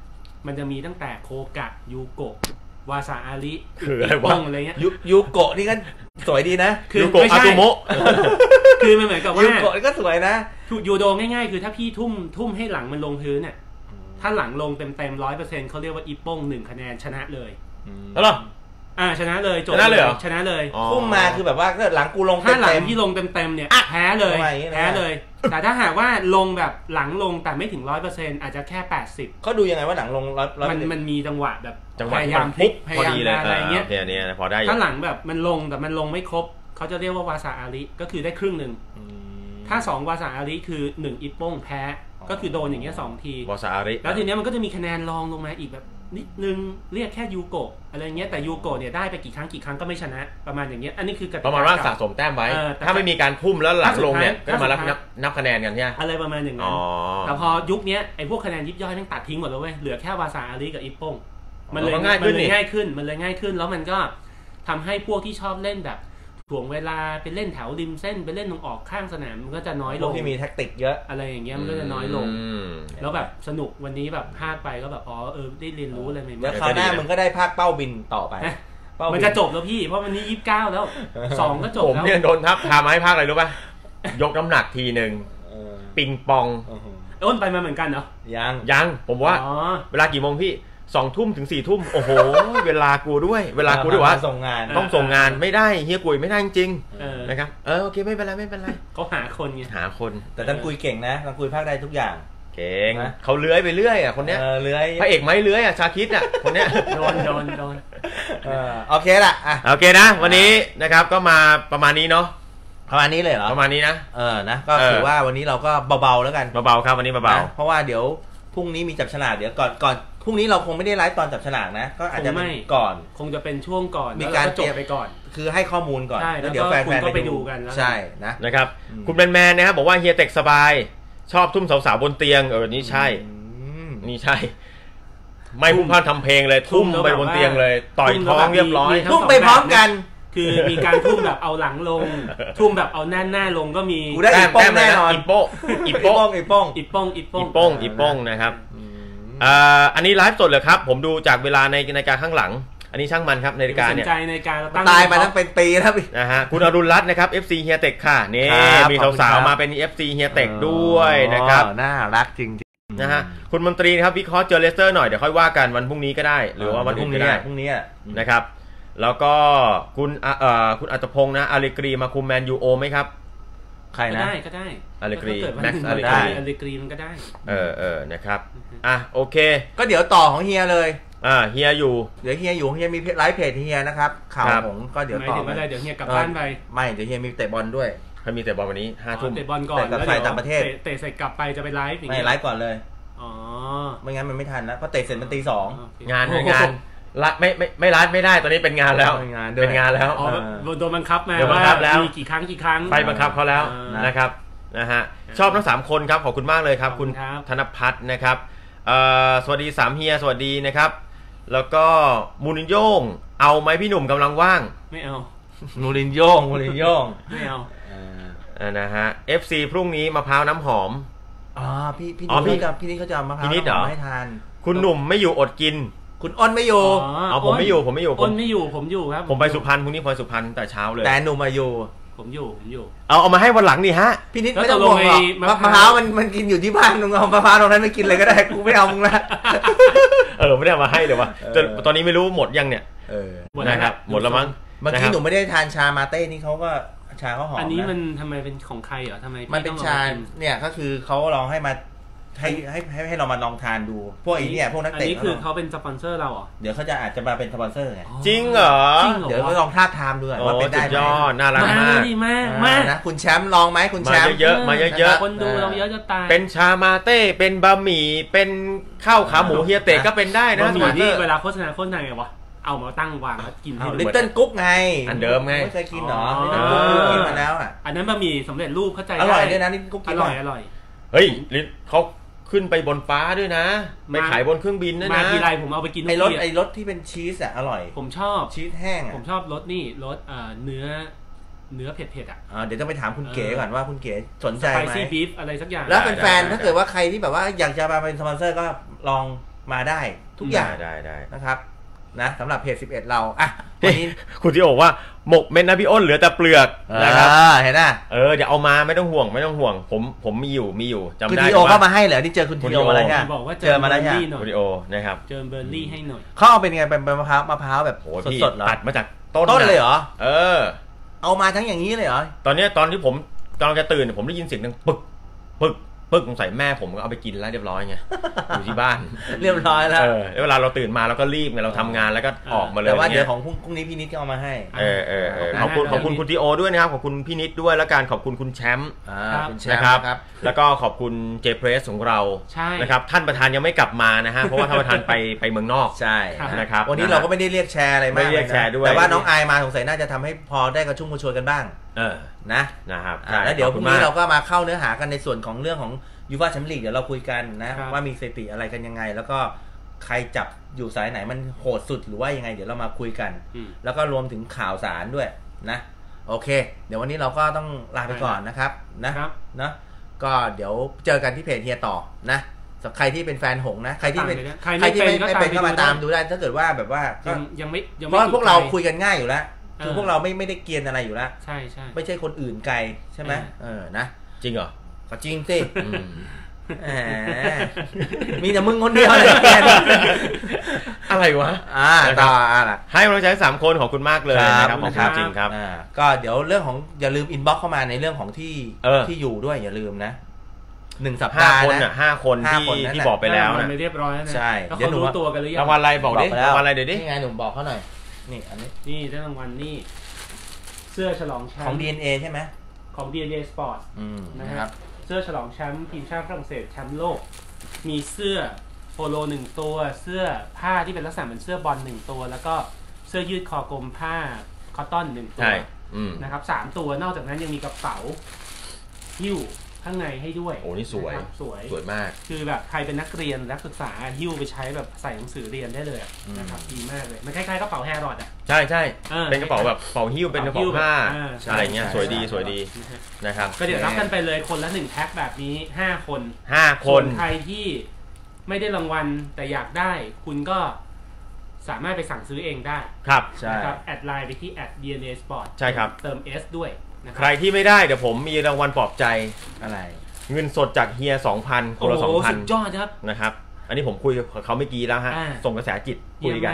Speaker 4: มันจะมีตั้งแต่โคกะยูโกะวาซาอาริ
Speaker 2: คืออะไรวะ
Speaker 4: อะไรเงี้ย
Speaker 1: ยูโกะนี่ก็สวยดีนะ
Speaker 2: ยูโกะอาตุโมะ
Speaker 4: คือมันเหมือนกับว่า
Speaker 1: ยูโกะก็สวยนะ
Speaker 4: ยูโดง่ายๆคือถ้าพี่ทุ่มทุ่มให้หลังมันลงพื้นเนี่ยถ้าหลังลงเต็มเต็มร้อยเปอร์เซ็นต์เขาเรียกว่าอีโป้งหนึ่งคะแนนชนะเลย
Speaker 2: แล้วหรอ
Speaker 4: อ่าชนะเลย
Speaker 2: จบชนะเลย
Speaker 4: ชนะเลย
Speaker 1: พุ่มมาคือแบบว่าหลังกูลง
Speaker 4: ถ้าหลังพี่ลงเต็มๆเนี่ยแพ้เลยแพ้เลยแต่ถ้าหากว่าลงแบบหลังลงแต่ไม่ถึงร้อยเปอร์เซ็นต์อาจจะแค่แปดสิบ
Speaker 1: เขาดูยังไงว่าหลังลง
Speaker 4: มันมันมีจังหวะแบบ
Speaker 2: จังหวะ
Speaker 4: พยายามพลิกพยายามอะไรเงี้ย
Speaker 2: เนี่ยพอได้
Speaker 4: ถ้าหลังแบบมันลงแต่มันลงไม่ครบเขาจะเรียกว่าวาซาอาริก็คือได้ครึ่งหนึ่งถ้าสองวาซาอาริคือหนึ่งอิปโป้งแพ้ก็คือโดนอย่างเงี้ยสองที
Speaker 2: วาซาอาริ
Speaker 4: แล้วทีเนี้ยมันก็จะมีคะแนนรองลงมาอีกแบบนิดนึงเรียกแค่ยูโกะอะไรเงี้ยแต่ยูโกะเนี่ยได้ไปกี่ครั้งกี่ครั้งก็ไม่ชนะประมาณอย่างเงี้ยอันนี้คือก
Speaker 2: ติกาประมาณว่าสะสมแต้มไว้ถ้าไม่มีการพุ่มแล้วหลังลงเนี่ยก็มานับนับคะแนนกันใช่ไหม
Speaker 4: อะไรประมาณอย่างนั้นแต่พอยุคนี้ไอ้พวกคะแนนยิบย่อยมันตัดทิ้งหมดแล้วเว้ยเหลือแค่วาซาอาริกับอิปโป้งมันเลยง่ายขึ้นง่ายขึ้นมันเลยง่ายขึ้นแล้วมันก็ทำให้พวกที่ชอบเล่นแบบถ่วงเวลาไปเล่นแถวริมเส้นไปเล่นตรงออกข้างสนามมันก็จะน้อยลง
Speaker 1: ที่มีแท็กติกเยอะ
Speaker 4: อะไรอย่างเงี้ยมันก็จะน้อยลงแล้วแบบสนุกวันนี้แบบพากไปก็แบบอ๋อเออได้เรียนรู้อะไรใหม่ๆ
Speaker 1: แล้วคราวหน้ามึงก็ได้ภาคเป้าบินต่อไป
Speaker 4: มันจะจบแล้วพี่เพราะวันนี้ยี่สิบเก้าแล้วสองก็จบแล้วผม
Speaker 2: เนี่ยโดนทับทำให้ภาคอะไรรู้ป่ะยกน้ำหนักทีหนึ่งปิงปอง
Speaker 4: อ้นไปมาเหมือนกันเนาะ
Speaker 1: ยัง
Speaker 2: ยังผมว่าเวลากี่โมงพี่สองทุ่มถึงสี่ทุ่มโอ้โหเวลากูด้วยเวลากูด้วยว่า
Speaker 1: ส่งงาน
Speaker 2: ต้องส่งงานไม่ได้เฮียกุยไม่ได้จริงๆนะครับเออโอเคไม่เป็นไรไม่เป็นไร
Speaker 4: เขาหาคนไง
Speaker 2: หาคน
Speaker 1: แต่ท่านกุยเก่งนะท่านกุยภาคได้ทุกอย่าง
Speaker 2: เก่งเขาเลื้อยไปเรื่อยอ่ะคนเนี้ย
Speaker 1: เลื้อย
Speaker 2: พระเอกไม้เลื้อยอ่ะชาคิดอ่ะคนเนี้ย
Speaker 4: โดนโดนโดน
Speaker 1: โอเคละอ่ะ
Speaker 2: โอเคนะวันนี้นะครับก็มาประมาณนี้เนาะ
Speaker 1: ประมาณนี้เลยเหรอ
Speaker 2: ประมาณนี้นะ
Speaker 1: เออนะก็ถือว่าวันนี้เราก็เบาๆแล้วกัน
Speaker 2: เบาๆครับวันนี้เบา
Speaker 1: ๆเพราะว่าเดี๋ยวพรุ่งนี้มีจับฉลากเดี๋ยวก่อนก่อนพรุ่งนี้เราคงไม่ได้ไลฟ์ตอนจับฉลากนะก็อาจจะไม่ก่อน
Speaker 4: คงจะเป็นช่วงก่อน
Speaker 1: มีการ
Speaker 4: จบไปก่อน
Speaker 1: คือให้ข้อมูลก่อน
Speaker 4: แล้ว
Speaker 1: เดี๋ยวแฟน
Speaker 4: ๆไปดูกัน
Speaker 1: ใช่นะ
Speaker 2: นะครับคุณแมนแมนนะครับบอกว่าเฮียเต็กสบายชอบทุ่มสาวๆบนเตียงเออนี่ใช่นี่ใช่ไม่พุ่งพลาดทำเพลงเลยทุ่มไปบนเตียงเลยต่อยท้องเรียบร้อย
Speaker 1: ทุ่มไปพร้อมกัน
Speaker 4: คือมีการทุ่มแบบเอาหลังลงทุ่มแบบเอาหน้าหน้าลงก็มี
Speaker 1: ได้อีโป้งแน่นอน
Speaker 2: อีโป้อีโป้
Speaker 1: อีโป้ง
Speaker 4: อีโป้งอีโป้ง
Speaker 2: อีโป้งอีโป้งนะครับอันนี้ไลฟ์สดเลยครับผมดูจากเวลาในในการข้างหลังอันนี้ช่างมันครับนาฬิกาเนี่ย
Speaker 4: สนใจในการ
Speaker 1: ตายมาตั้งเป็นปีแล้ว
Speaker 2: นะฮะคุณอรุณรัตน์นะครับ เอฟ ซี เฮียเต็กค่ะนี่มีสาวๆมาเป็น เอฟ ซี เฮียเต็กด้วยนะครับ
Speaker 1: น่ารักจริง
Speaker 2: ๆนะฮะคุณมนตรีครับวิเคราะห์เจอเลสเตอร์หน่อยเดี๋ยวค่อยว่ากันวันพรุ่งนี้ก็ได้หรือว่าวันพรุ่งนี้
Speaker 1: พรุ่งนี้
Speaker 2: นะครับแล้วก็คุณเอ่อคุณอัตพงษ์นะอาริกรีมาคุมแมนยูโอไหมครับ
Speaker 1: ใครนะ
Speaker 4: ก็ได้ก็ได้
Speaker 2: อาริกรี
Speaker 4: แม็กซ์อาริกรีอาริกรีมันก็ได้
Speaker 2: เออเออนะครับอ่ะโอเค
Speaker 1: ก็เดี๋ยวต่อของเฮียเลย
Speaker 2: อ่าเฮียอยู่
Speaker 1: เดี๋ยวเฮียอยู่เฮียมีไลฟ์เพจเฮียนะครับข่าวผมก็เดี๋ยวต่อ
Speaker 4: ไม่ได้เดี๋ยวเฮียกลับบ้านไป
Speaker 1: ไม่เดี๋ยวเฮียมีเตะบอลด้วย
Speaker 2: เขามีเตะบอลวันนี้ห้าทุ่ม
Speaker 4: เตะบอลก่อน
Speaker 1: แล้วเตะต่างประเทศ
Speaker 4: เตะเสร็จกลับไปจะไปไลฟ์
Speaker 1: ไม่ไลฟ์ก่อนเลย
Speaker 4: อ๋อ
Speaker 1: ไม่งั้นมันไม่ทันนะเพราะเตะเสร็จมันตีสอง
Speaker 2: งานงานละไม่ไม่ไม่ไลฟ์ไม่ได้ตอนนี้เป็นงานแล้วเป็นงานแล้ว
Speaker 4: โดนบังคับมาว่ามีกี่ครั้งกี่ครั้ง
Speaker 2: ไปบังคับเขาแล้วนะครับนะฮะชอบทั้งสามคนครับขอบคุณมากเลยครับคุณธนพัฒน์นะครับสวัสดีสามเฮียสวัสดีนะครับแล้วก็มูรินโญ่เอาไหมพี่หนุ่มกำลังว่าง
Speaker 4: ไม่เอา
Speaker 1: มูรินโญ่มูรินโญ่
Speaker 4: ไม่เอา
Speaker 2: อ่านะฮะ เอฟ ซี พรุ่งนี้มะพร้าวน้ำหอม
Speaker 1: อ๋อพี่พี่นี่เขาจะพี่นี่เขาจะมะพร้าวน้ำหอมให้ทาน
Speaker 2: คุณหนุ่มไม่อยู่อดกิน
Speaker 1: คุณอ้นไม่อยู่
Speaker 2: อ๋อผมไม่อยู่ผมไม่อยู่
Speaker 4: อ้นไม่อยู่ผมอยู่ครับ
Speaker 2: ผมไปสุพรรณพรุ่งนี้ไปสุพรรณแต่เช้าเลย
Speaker 1: แต่หนุ่มมาอยู่
Speaker 4: ผมอยู่ผมอยู่
Speaker 2: เอาเอามาให้วันหลังนี่ฮะ
Speaker 1: พี่นิดไม่ต้องห่วงหรอกมะพร้าวมันมันกินอยู่ที่บ้านมึงเอามะพร้าวตรงนั้นไม่กินเลยก็ได้กูไม่เอามึงละ
Speaker 2: เออไม่ได้เอามาให้เลยวะตอนนี้ไม่รู้หมดยังเนี่ย
Speaker 1: เออ
Speaker 2: นะครับหมดแล้วมั้ง
Speaker 1: เมื่อกี้หนูไม่ได้ทานชามาเต้นี่เขาก็ชาเขาหอม
Speaker 4: อันนี้มันทำไมเป็นของใครเหรอทำไม
Speaker 1: มันเป็นชาเนี่ยก็คือเขาลองให้มาให้ให้ให้เรามาลองทานดูพวกไอ้เนี่ยพวกนักเตะ
Speaker 4: อันนี้คือเขาเป็นสปอนเซอร์เราเหรอ
Speaker 1: เดี๋ยวเขาจะอาจจะมาเป็นสปอนเซอร์ไง
Speaker 2: จริงเหรอ
Speaker 1: เดี๋ยวลองทาบทามดูว่าเป็นได้ไหม
Speaker 2: น่ารักมาก
Speaker 4: ดีมากมาก
Speaker 1: นะคุณแชมป์ลองไหมคุณแชมป์
Speaker 2: มาเยอะมาเยอะ
Speaker 4: คนดูเราเยอะจะตาย
Speaker 2: เป็นชามาเต้เป็นบะหมี่เป็นข้าวขาหมูเฮียเตะก็เป็นได้นะ
Speaker 4: บะหมี่ที่เวลาโฆษณาโฆษณาไงวะเอามาตั้งวางกินให้
Speaker 1: ลิตเติ้ลกุ๊กไง
Speaker 2: อันเดิมไง
Speaker 1: ไม่เคยกินหรอลิตเติ้ลกุ๊กกินมาแล้วอ่ะ
Speaker 4: อันนั้นบะหมี่สำเร็จรูปเข้าใจ
Speaker 1: อร่อยด้วยนะลิตเติ้ลกุ๊ก
Speaker 4: อร่อยอร่อย
Speaker 2: เฮ้ยเขาขึ้นไปบนฟ้าด้วยนะไม่ขายบนเครื่องบินนะ
Speaker 4: มาทีไรผมเอาไปกิน
Speaker 1: ไอ้รสไอ้รสที่เป็นชีสอ่ะอร่อย
Speaker 4: ผมชอบ
Speaker 1: ชีสแห้ง
Speaker 4: ผมชอบรสนี่รสเนื้อเนื้อเผ็ดๆอ่ะ
Speaker 1: เดี๋ยวต้องไปถามคุณเก๋ก่อนว่าคุณเก๋สนใจไหม
Speaker 4: สไปซี่บีฟอะไรสักอย่าง
Speaker 1: แล้วเป็นแฟนถ้าเกิดว่าใครที่แบบว่าอยากจะมาเป็นสปอนเซอร์ก็ลองมาได้ทุกอย่าง
Speaker 2: ได้ได้
Speaker 1: นะครับนะสำหรับเพจสิบเอ็ดเราอ่ะวันนี้
Speaker 2: คุณที่บอกว่าหมกเม็ดนะพี่อ้นเหลือแต่เปลือกนะครับ
Speaker 1: เห็นไหม
Speaker 2: เออเดี๋ยวเอามาไม่ต้องห่วงไม่ต้องห่วงผมผมมีอยู่มีอยู่จำได้
Speaker 1: คุณทีโอเข้ามาให้เหรอที่เจอคุณทีโอมาแล้วเนี่ย
Speaker 4: บอกว่า
Speaker 1: เจอมาแล้วเนี่ย
Speaker 2: คุณทีโอนะครับ
Speaker 4: เจอเบอร์รี่ให้หน่อย
Speaker 1: เขาเอาเป็นไงเป็นมะพร้าวมะพร้าวแบบสดๆเหรอ
Speaker 2: ตัดมาจาก
Speaker 1: ต้นเลยเหรอ
Speaker 2: เออ
Speaker 1: เอามาทั้งอย่างนี้เลยเหรอ
Speaker 2: ตอนนี้ตอนที่ผมตอนจะตื่นผมได้ยินเสียงดังปึกปึกปึกสงสัยแม่ผมก็เอาไปกินแล้วเรียบร้อยไงอยู่ที่บ้าน
Speaker 1: เรียบร้อยแล้ว
Speaker 2: เออเวลาเราตื่นมาเราก็รีบไงเราทำงานแล้วก็ออกมาเลย
Speaker 1: แต่ว่าเดี๋ยวของพรุ่งนี้พี่นิดก็เอามาให้
Speaker 2: เออเออขอบคุณขอบคุณคุณทีโอด้วยนะครับขอบคุณพี่นิดด้วยแล้วการขอบคุณคุณแชมป์นะครับแล้วก็ขอบคุณเจเพรสของเรานะครับท่านประธานยังไม่กลับมานะฮะเพราะว่าท่านประธานไปไปเมืองนอก
Speaker 1: ใช่
Speaker 2: นะครับ
Speaker 1: วันนี้เราก็ไม่ได้เรียกแชร์อะไรมาก
Speaker 2: ไม่เรียกแชร์ด้วย
Speaker 1: แต่ว่าน้องไอมาสงสัยน่าจะทำให้พอได้กระชุ่มกระชวยกันบ้าง
Speaker 2: เออ
Speaker 1: นะ
Speaker 2: นะครับ
Speaker 1: แล้วเดี๋ยวพรุ่งนี้เราก็มาเข้าเนื้อหากันในส่วนของเรื่องของยูฟ่าแชมเปี้ยนลีกเดี๋ยวเราคุยกันนะว่ามีสถิติอะไรกันยังไงแล้วก็ใครจับอยู่สายไหนมันโหดสุดหรือว่ายังไงเดี๋ยวเรามาคุยกันแล้วก็รวมถึงข่าวสารด้วยนะโอเคเดี๋ยววันนี้เราก็ต้องลาไปก่อนนะครับนะนะก็เดี๋ยวเจอกันที่เพจเฮียต่อนะสำหรับใครที่เป็นแฟนหงนะใครที่เป็นใครที่ไม่ไม่เป็นก็มาตามดูได้ถ้าเกิดว่าแบบว่าก็
Speaker 4: ยังไม่
Speaker 1: เพราะพวกเราคุยกันง่ายอยู่แล้วคือพวกเราไม่ไม่ได้เกียนอะไรอยู่แล้ว
Speaker 4: ใช่ใช่
Speaker 1: ไม่ใช่คนอื่นไกลใช่ไหมเออนะ
Speaker 2: จริงเหรอ
Speaker 1: ก็จริงสิมีแต่มึงคนเดียวเลย
Speaker 2: อะไรวะ
Speaker 1: อ่าต่ออ่ะ
Speaker 2: ให้กำลังใจสามคนขอบคุณมากเลยนะครับขอบคุณจริงครับ
Speaker 1: ก็เดี๋ยวเรื่องของอย่าลืมอินบ็อกซ์เข้ามาในเรื่องของที่ที่อยู่ด้วยอย่าลืมนะหนึ่งสัปดาห์
Speaker 2: นะห้าคนที่ที่บอกไปแล้วนะ
Speaker 4: ไม่เรียบร้อยนะ
Speaker 1: ใช่
Speaker 4: เดี๋ยวหนูรู้ตัวกันหรือยัง
Speaker 2: รางวัลอะไรบอกดิรางวัลอะไรเดี๋ยวดิ
Speaker 1: นี่ไงหนุ่มบอกเขาหน่อยนี่อันนี้
Speaker 4: นี่ได้รางวัลนี่เสื้อฉลองแชมป์
Speaker 1: ของ ดี เอ็น เอ ใช่ไหม
Speaker 4: ของ ดี เอ็น เอ Sport นะครับเสื้อฉลองแชมป์ทีมชาติฝรั่งเศสแชมป์โลกมีเสื้อโปโลหนึ่งตัวเสื้อผ้าที่เป็นลักษณะเหมือนเสื้อบอลหนึ่งตัวแล้วก็เสื้อยืดคอกลมผ้าคอตตอนหนึ่งตัวนะครับสามตัวนอกจากนั้นยังมีกระเป๋าหิ้วข้างในให้ด้วย
Speaker 2: โอ้นี่สวย
Speaker 4: สวย
Speaker 2: สวยมาก
Speaker 4: คือแบบใครเป็นนักเรียนนักศึกษาหิ้วไปใช้แบบใส่หนังสือเรียนได้เลยนะครับดีมากเลยมันคล้ายๆกระเป๋าแฮร์รอดอ่ะ
Speaker 2: ใช่ใช่เป็นกระเป๋าแบบกระเป๋าหิ้วเป็นกระเป๋าผ้าอะไรเงี้ยสวยดีสวยดีนะครับ
Speaker 4: ก็เดี๋ยวรับกันไปเลยคนละหนึ่งแพ็คแบบนี้ห้าคน
Speaker 2: ห้าคน
Speaker 4: ใครที่ไม่ได้รางวัลแต่อยากได้คุณก็สามารถไปสั่งซื้อเองได้
Speaker 2: ครับ
Speaker 4: ใช่ครับแอดไลน์ไปที่ แอท ดี เอ็น เอ Sport
Speaker 2: ใช่ครับ
Speaker 4: เติม S ด้วย
Speaker 2: ใครที่ไม่ได้เดี๋ยวผมมีรางวัลปลอบใจ
Speaker 1: อะไร
Speaker 2: เงินสดจากเฮีย สองพัน คนละ สองพัน
Speaker 4: สุดยอดครับ
Speaker 2: นะครับอันนี้ผมคุยกับเขาเมื่อกี้แล้วฮะส่งกระแสจิตคุยกัน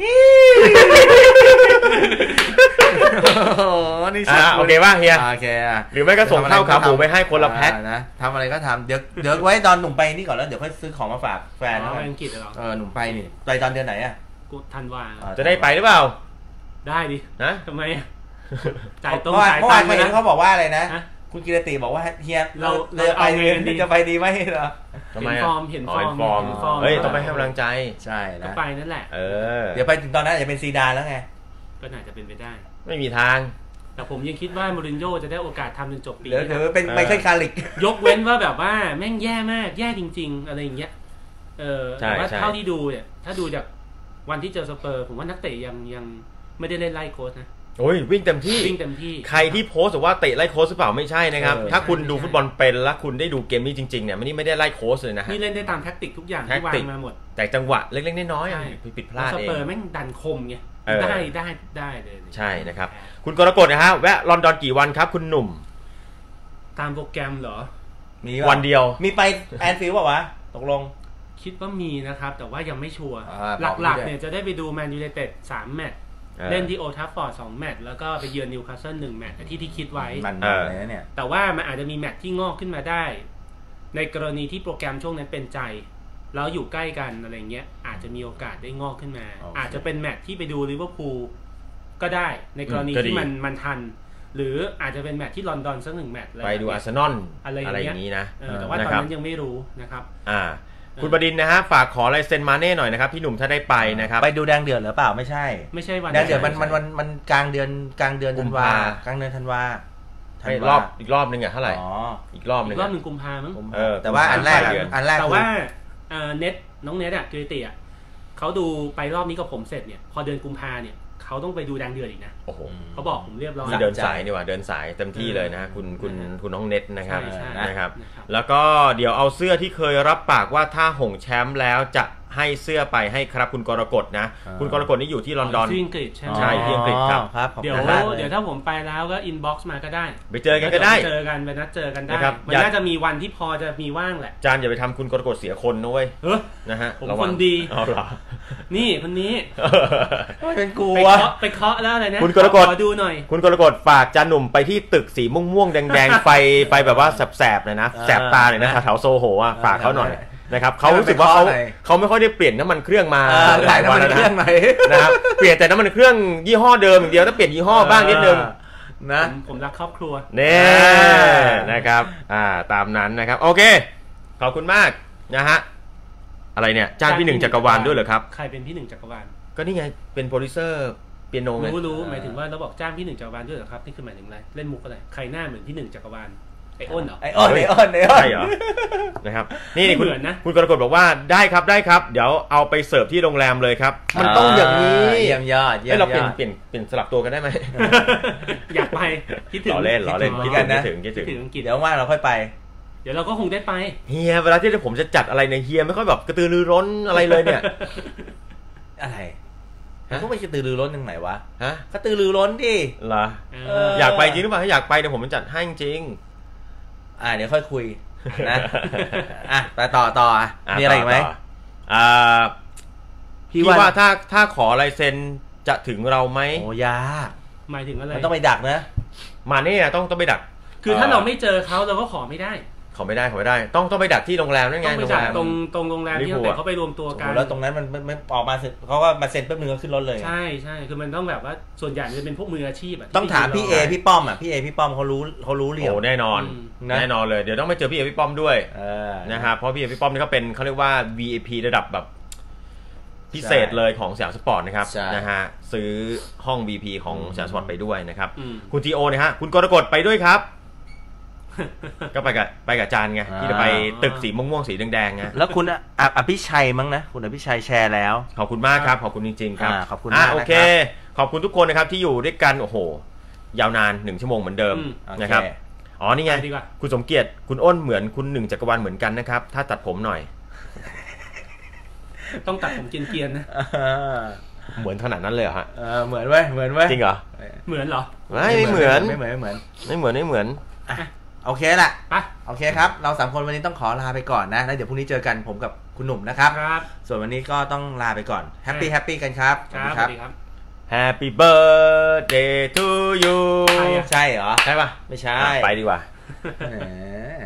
Speaker 1: นี่
Speaker 2: โอเคป่ะเฮีย
Speaker 1: โอเค
Speaker 2: หรือไม่ก็ส่งข้าวขาหมูไปให้คนละแพ็ค
Speaker 1: นะทำอะไรก็ทำเดี๋ยวเดี๋ยวไว้ตอนหนุ่มไปนี่ก่อนแล้วเดี๋ยวค่อยซื้อของมาฝากแฟน
Speaker 4: ไปอังกฤษเหรอ
Speaker 1: เออหนุ่มไปนี่ไปตอนเดือนไหนอ่ะ
Speaker 4: กูธันวา
Speaker 2: จะได้ไปหรือเปล่า
Speaker 4: ได้ดิ
Speaker 2: นะ
Speaker 4: ทำไมจ่ายตรง
Speaker 1: จ่ายตังค์เห็นเขาบอกว่าอะไรนะคุณกิรติบอกว่าเฮีย
Speaker 4: เรา
Speaker 1: เราไปจะไปดีไหมเหรอ
Speaker 2: ทำไม
Speaker 4: เห็นฟอร์มเห็นฟอร์ม
Speaker 2: ฟอร์มเฮ้ยต้องไปให้กำลังใจ
Speaker 1: ใช่
Speaker 4: แล้วไปนั่นแหละ
Speaker 2: เออ
Speaker 1: เดี๋ยวไปถึงตอนนั้นจะเป็นซีดานแล้วไง
Speaker 4: ก็น่าจะเป็นไปได้
Speaker 2: ไม่มีทาง
Speaker 4: แต่ผมยังคิดว่ามูรินโญ่จะได้โอกาสทำจนจบปี
Speaker 1: เดี๋ยวเดี๋ยวเป็นไมเคิลคาริก
Speaker 4: ยกเว้นว่าแบบว่าแม่งแย่มากแย่จริงๆอะไรอย่างเงี้ยเออแต่ว่าเท่าที่ดูเนี่ยถ้าดูจากวันที่เจอสเปอร์ผมว่านักเตะยังยังไม่ได้เล่นไล่โค้ชนะ
Speaker 2: โอ้ยวิ่งเต็มที่
Speaker 4: วิ่งเต็มที่
Speaker 2: ใครที่โพสต์ว่าเตะไล่โค้ชหรือเปล่าไม่ใช่นะครับถ้าคุณดูฟุตบอลเป็นแล้วคุณได้ดูเกมนี้จริงๆเนี่ยมันนี่ไม่ได้ไล่โค้ชเลยนะฮะ
Speaker 4: นี่เล่นได้ตามแท็กติกทุกอย่างที่วางมาหมด
Speaker 2: แต่จังหวะเล็กๆน้อยๆผิดพลาดเอง
Speaker 4: สเปอร์แม่งดันคมไงได้ได้ได้เลย
Speaker 2: ใช่นะครับคุณกรกฎนะฮะแวะลอนดอนกี่วันครับคุณหนุ่ม
Speaker 4: ตามโปรแกรมเหรอ
Speaker 2: มีวันเดียว
Speaker 1: มีไปแอนฟิลด์ป่ะวะตกลง
Speaker 4: คิดว่ามีนะครับแต่ว่ายังไม่ชัวร์หลักๆเนี่ยจะได้ไปดูแมนยูไนเต็ดสามแมตช์เล่นที่โอลด์แทราฟฟอร์ดสองแมตช์แล้วก็ไปเยือนนิวคาสเซิลหนึ่งแมตช์ที่ที่คิดไว้
Speaker 1: มันอะไรเนี่ย
Speaker 4: แต่ว่ามันอาจจะมีแมตช์ที่งอกขึ้นมาได้ในกรณีที่โปรแกรมช่วงนั้นเป็นใจแล้วอยู่ใกล้กันอะไรเงี้ยอาจจะมีโอกาสได้งอกขึ้นมาอาจจะเป็นแมตช์ที่ไปดูลิเวอร์พูลก็ได้ในกรณีที่มันมันทันหรืออาจจะเป็นแมตช์ที่ลอนดอนสักหนึ่งแมตช์
Speaker 2: ไปดูอาร์เซนอลอะไรอย่างนี้นะ
Speaker 4: แต่ว่าตอนนั้นยังไม่รู้นะครับ
Speaker 2: อ่าคุณบดินทร์นะฮะฝากขอลายเซ็นมาเน่หน่อยนะครับพี่หนุ่มถ้าได้ไปนะครับ
Speaker 1: ไปดูแดงเดือดหรือเปล่าไม่ใช่
Speaker 4: ไม่ใช่วัน
Speaker 1: แดงเดือดมันมันมันมันกลางเดือนกลางเดือนธันวากลางเดือนธันวา
Speaker 2: ให้รอบอีกรอบนึงอ่ะเท่าไหร่
Speaker 1: อ๋อ
Speaker 2: อีกรอบนึง
Speaker 4: อีกรอบนึงกุมภาพันธ์
Speaker 2: เออ
Speaker 1: แต่ว่าอันแรกอันแรก
Speaker 4: แต่ว่าเอ่อเน็ตน้องเน็ตอ่ะกิรติอ่ะเขาดูไปรอบนี้กับผมเสร็จเนี่ยพอเดือนกุมภาเนี่ยเขาต้องไปดูแดงเดือดอีกนะ
Speaker 2: โอ้โห
Speaker 4: เขาบอกผมเรียบร้อย
Speaker 2: นี่เดินสายนี่หว่าเดินสายเต็มที่เลยนะคุณคุณคุณน้องเน็ตนะครับ
Speaker 4: ใช่ใช่
Speaker 2: นะครับ
Speaker 4: นะครับ
Speaker 2: แล้วก็เดี๋ยวเอาเสื้อที่เคยรับปากว่าถ้าหงแชมป์แล้วจะให้เสื้อไปให้ครับคุณกรกฎนะ
Speaker 1: อ่า
Speaker 2: คุณกรกฎนี่อยู่ที่ลอนดอน
Speaker 4: ที่อังกฤษใช่ไหม
Speaker 2: ใช่ที่อังกฤษครับ
Speaker 1: ครับขอบ
Speaker 4: เดี๋ยว
Speaker 1: คุณมากล
Speaker 4: เดี๋ยวถ้าผมไปแล้วก็อินบ็อกซ์มาก็ได้
Speaker 2: ไปเจอกันก็ได้
Speaker 4: เจอกันไปนัดเจอกันได้
Speaker 2: นะครับ
Speaker 4: มัน
Speaker 2: อย่า
Speaker 4: น่าจะมีวันที่พอจะมีว่างแหละ
Speaker 2: จานอย่าไปทำคุณกรกฎเสียคนนะเว้ย
Speaker 4: เออ
Speaker 2: นะฮะ
Speaker 4: ผม
Speaker 2: ระวัง
Speaker 4: คนดี
Speaker 2: เอาเหรอ
Speaker 4: นี่คนนี้
Speaker 1: เป็นกู
Speaker 4: ไป
Speaker 1: วะ
Speaker 4: เคาะไปเคาะแล้วอะไรนะ
Speaker 2: คุณกรกฎ
Speaker 4: ขอดูหน่อย
Speaker 2: คุณกรกฎฝากจานหนุ่มไปที่ตึกสีม่วงๆแดงๆไฟไฟแบบว่าแสบๆเลยนะแสบตาเลยนะแถวโซโหอ่ะฝากเขาหน่อยนะครับเขารู้สึกว่าเขาเขาไม่ค่อยได้เปลี่ยนน้ำมันเครื่องมา
Speaker 1: หลายน้ำมันเครื่องไหน
Speaker 2: นะครับเปลี่ยนแต่น้ำมันเครื่องยี่ห้อเดิมอย่างเดียวต้องเปลี่ยนยี่ห้อบ้างนิดนึง
Speaker 1: นะ
Speaker 4: ผมผมรักครอบครัว
Speaker 2: เน่นะครับอ่าตามนั้นนะครับโอเคขอบคุณมากนะฮะอะไรเนี่ยจ้างพี่หนึ่งจักรวาลด้วยเหรอครับ
Speaker 4: ใครเป็นพี่หนึ่งจักรวาล
Speaker 2: ก็นี่ไงเป็นโปรดิวเซอร์เปียโนไง
Speaker 4: รู้รู้หมายถึงว่าเราบอกจ้างพี่หนึ่งจักรวาลด้วยเหรอครับนี่คือหมายถึงอะไรเล่นมุกอะไรใครหน้าเหมือนพี่หนึ่งจักรวาลไอ้อ้นเหรอ
Speaker 1: ไอออนไอออนไอออน
Speaker 2: ใช่เหรอนะครับนี่นี่คุณ
Speaker 4: เหมือนนะ
Speaker 2: คุณกรกฎบอกว่าได้ครับได้ครับเดี๋ยวเอาไปเสิร์ฟที่โรงแรมเลยครับมันต้องอย่างนี้
Speaker 1: เยี่ยมยอดเยี่ย
Speaker 2: ให้
Speaker 1: ม
Speaker 2: เราเป
Speaker 1: ย
Speaker 2: ลี่ยน
Speaker 1: อด
Speaker 2: เปลี่ยนเปลี่ยนสลับตัวกันได้ไหม
Speaker 4: อยากไปคิดถึง
Speaker 2: ล้อเล่นล้อเล่น
Speaker 4: คิ
Speaker 2: คิ
Speaker 4: ด
Speaker 2: ด
Speaker 4: ถึ
Speaker 2: ถึ
Speaker 4: ง
Speaker 2: งคิดถึงคิด
Speaker 4: คิด
Speaker 2: ถึ
Speaker 4: ถึ
Speaker 2: ง
Speaker 4: งอังกฤษ
Speaker 1: เดี๋ยวว่างเราค่อยไป
Speaker 4: เดี๋ยวเราก็คงได้ไป
Speaker 2: เฮียเวลาที่ผมจะจัดอะไรในยเฮียไม่ค่อยแบบกระตือรือร้นอะไรเลยเนี่ย
Speaker 1: อะไร
Speaker 2: ฮะ
Speaker 1: ก็ไม่กระตือรือร้นยังไงวะ
Speaker 2: ฮะ
Speaker 1: กระตือรือร้นดิ
Speaker 2: เหรอ
Speaker 4: เออ
Speaker 2: อยากไปจริงหรือเปล่าถ้าอยากไปเดี๋ยวผมจะจัดให้จริง
Speaker 1: อ่าเดี๋ยวค่อยคุยนะอ่ะไปต่อต่ออ่ะ
Speaker 2: อ่ะ
Speaker 1: มีอะไรอีกไหม
Speaker 2: ต่อ่า
Speaker 1: พี่
Speaker 2: พี่
Speaker 1: ว่า
Speaker 2: ว่าถ้าถ้าขอลายเซ็นจะถึงเราไหม
Speaker 1: โอ้ยาก
Speaker 4: หมายถึงอะไร
Speaker 1: มันต้องไปดักนะ
Speaker 2: มาเนี่ยต้องต้องไปดัก
Speaker 4: คือถ้าเราไม่เจอเขาเราก็ขอไม่ได้
Speaker 2: ขอไม่ได้ขอไม่ได้ ต้องต้องไปดักที่โรงแรมนั่นไง
Speaker 4: ต้องไป
Speaker 2: โรง
Speaker 4: จัด
Speaker 2: แรม
Speaker 4: ตรงตรงโรงแรมที่
Speaker 2: ลิเวอร์พูล
Speaker 4: แต่เขาไปรวมตัว
Speaker 1: โอ้
Speaker 4: กั
Speaker 1: โห
Speaker 4: น
Speaker 1: แล้วตรงนั้นมันมันมันออกมาเสร็จเขาก็มาเซ็นแป๊บนึงก็ขึ้นรถเลย
Speaker 4: ใช่ใช่คือมันต้องแบบว่าส่วนใหญ่จะเป็นพวกมืออาชีพอะ
Speaker 1: ต้องถามพี่เอพี่ป้อมอ่ะพี่เอพี่ป้อมเขารู้เขารู้เหลี่ยม
Speaker 2: โอ้แน่นอน
Speaker 4: อืม
Speaker 1: นะ
Speaker 2: แน่นอนเลยเดี๋ยวต้องไปเจอพี่เอพี่ป้อมด้วย
Speaker 1: เออ
Speaker 2: นะครับเพราะพี่เอพี่ป้อมนี่ก็เป็นเขาเรียกว่า วี ไอ พี ระดับแบบพิเศษเลยของสยามสปอร์ตนะครับ
Speaker 1: ใช่
Speaker 2: นะฮะซื้อห้อง วี พี ของสยามสปอร์ตไปด้วยนะครับ
Speaker 4: อืม
Speaker 2: คุณทีโอนะฮะคุณกรกฎไปด้วยครับ ก็ไปกับไปกับจานไงที่จะไปตึกสีม่วงๆสีแดงๆไง
Speaker 1: แล้วคุณอ่ะอ่ะอภิชัยมั้งนะคุณอภิชัยแชร์แล้ว
Speaker 2: ขอบคุณมากครับขอบคุณจริงๆครับ
Speaker 1: อ่าขอบคุณ
Speaker 2: อ่ะ
Speaker 1: มากนะครับ
Speaker 2: โอเค ขอบคุณทุกคนนะครับที่อยู่ด้วยกันโอ้โห ยาวนานหนึ่งชั่วโมงเหมือนเดิม
Speaker 4: อืม
Speaker 2: นะครับ
Speaker 1: โอเค
Speaker 2: อ๋อนี่ไง
Speaker 4: ไปดีกว่า
Speaker 2: คุณสมเกียรติคุณอ้นเหมือนคุณหนึ่งจักรวาลเหมือนกันนะครับถ้าตัดผมหน่อย
Speaker 4: ต้องตัดผมเกรียนๆนะ
Speaker 1: อ่า
Speaker 2: เหมือนขนาดนั้นเลยเหรอฮะ
Speaker 1: เออเหมือนเว้ยเหมือนเว้ย
Speaker 2: จริงเหรอ
Speaker 4: เหมือนเหรอ
Speaker 2: ไม่ไม่เหมือน
Speaker 1: ไม่เหมือนไม่เหมือน
Speaker 2: ไม่เหมือนไม่เหมือน
Speaker 1: โอเคแหละ
Speaker 4: ไป
Speaker 1: โอเคครับ เราสามคนวันนี้ต้องขอลาไปก่อนนะแล้วเดี๋ยวพรุ่งนี้เจอกันผมกับคุณหนุ่มนะครับ
Speaker 4: ครับ
Speaker 1: ส่วนวันนี้ก็ต้องลาไปก่อนแฮปปี้แฮปปี้กันครับ
Speaker 4: ครับสวัสดีครับ
Speaker 2: Happy birthday to you
Speaker 4: ใครอะ
Speaker 1: ใช่เหรอ
Speaker 2: ใช่ป่ะ
Speaker 1: ไม่ใช่
Speaker 2: อ่ะไปดีกว่า
Speaker 1: แหม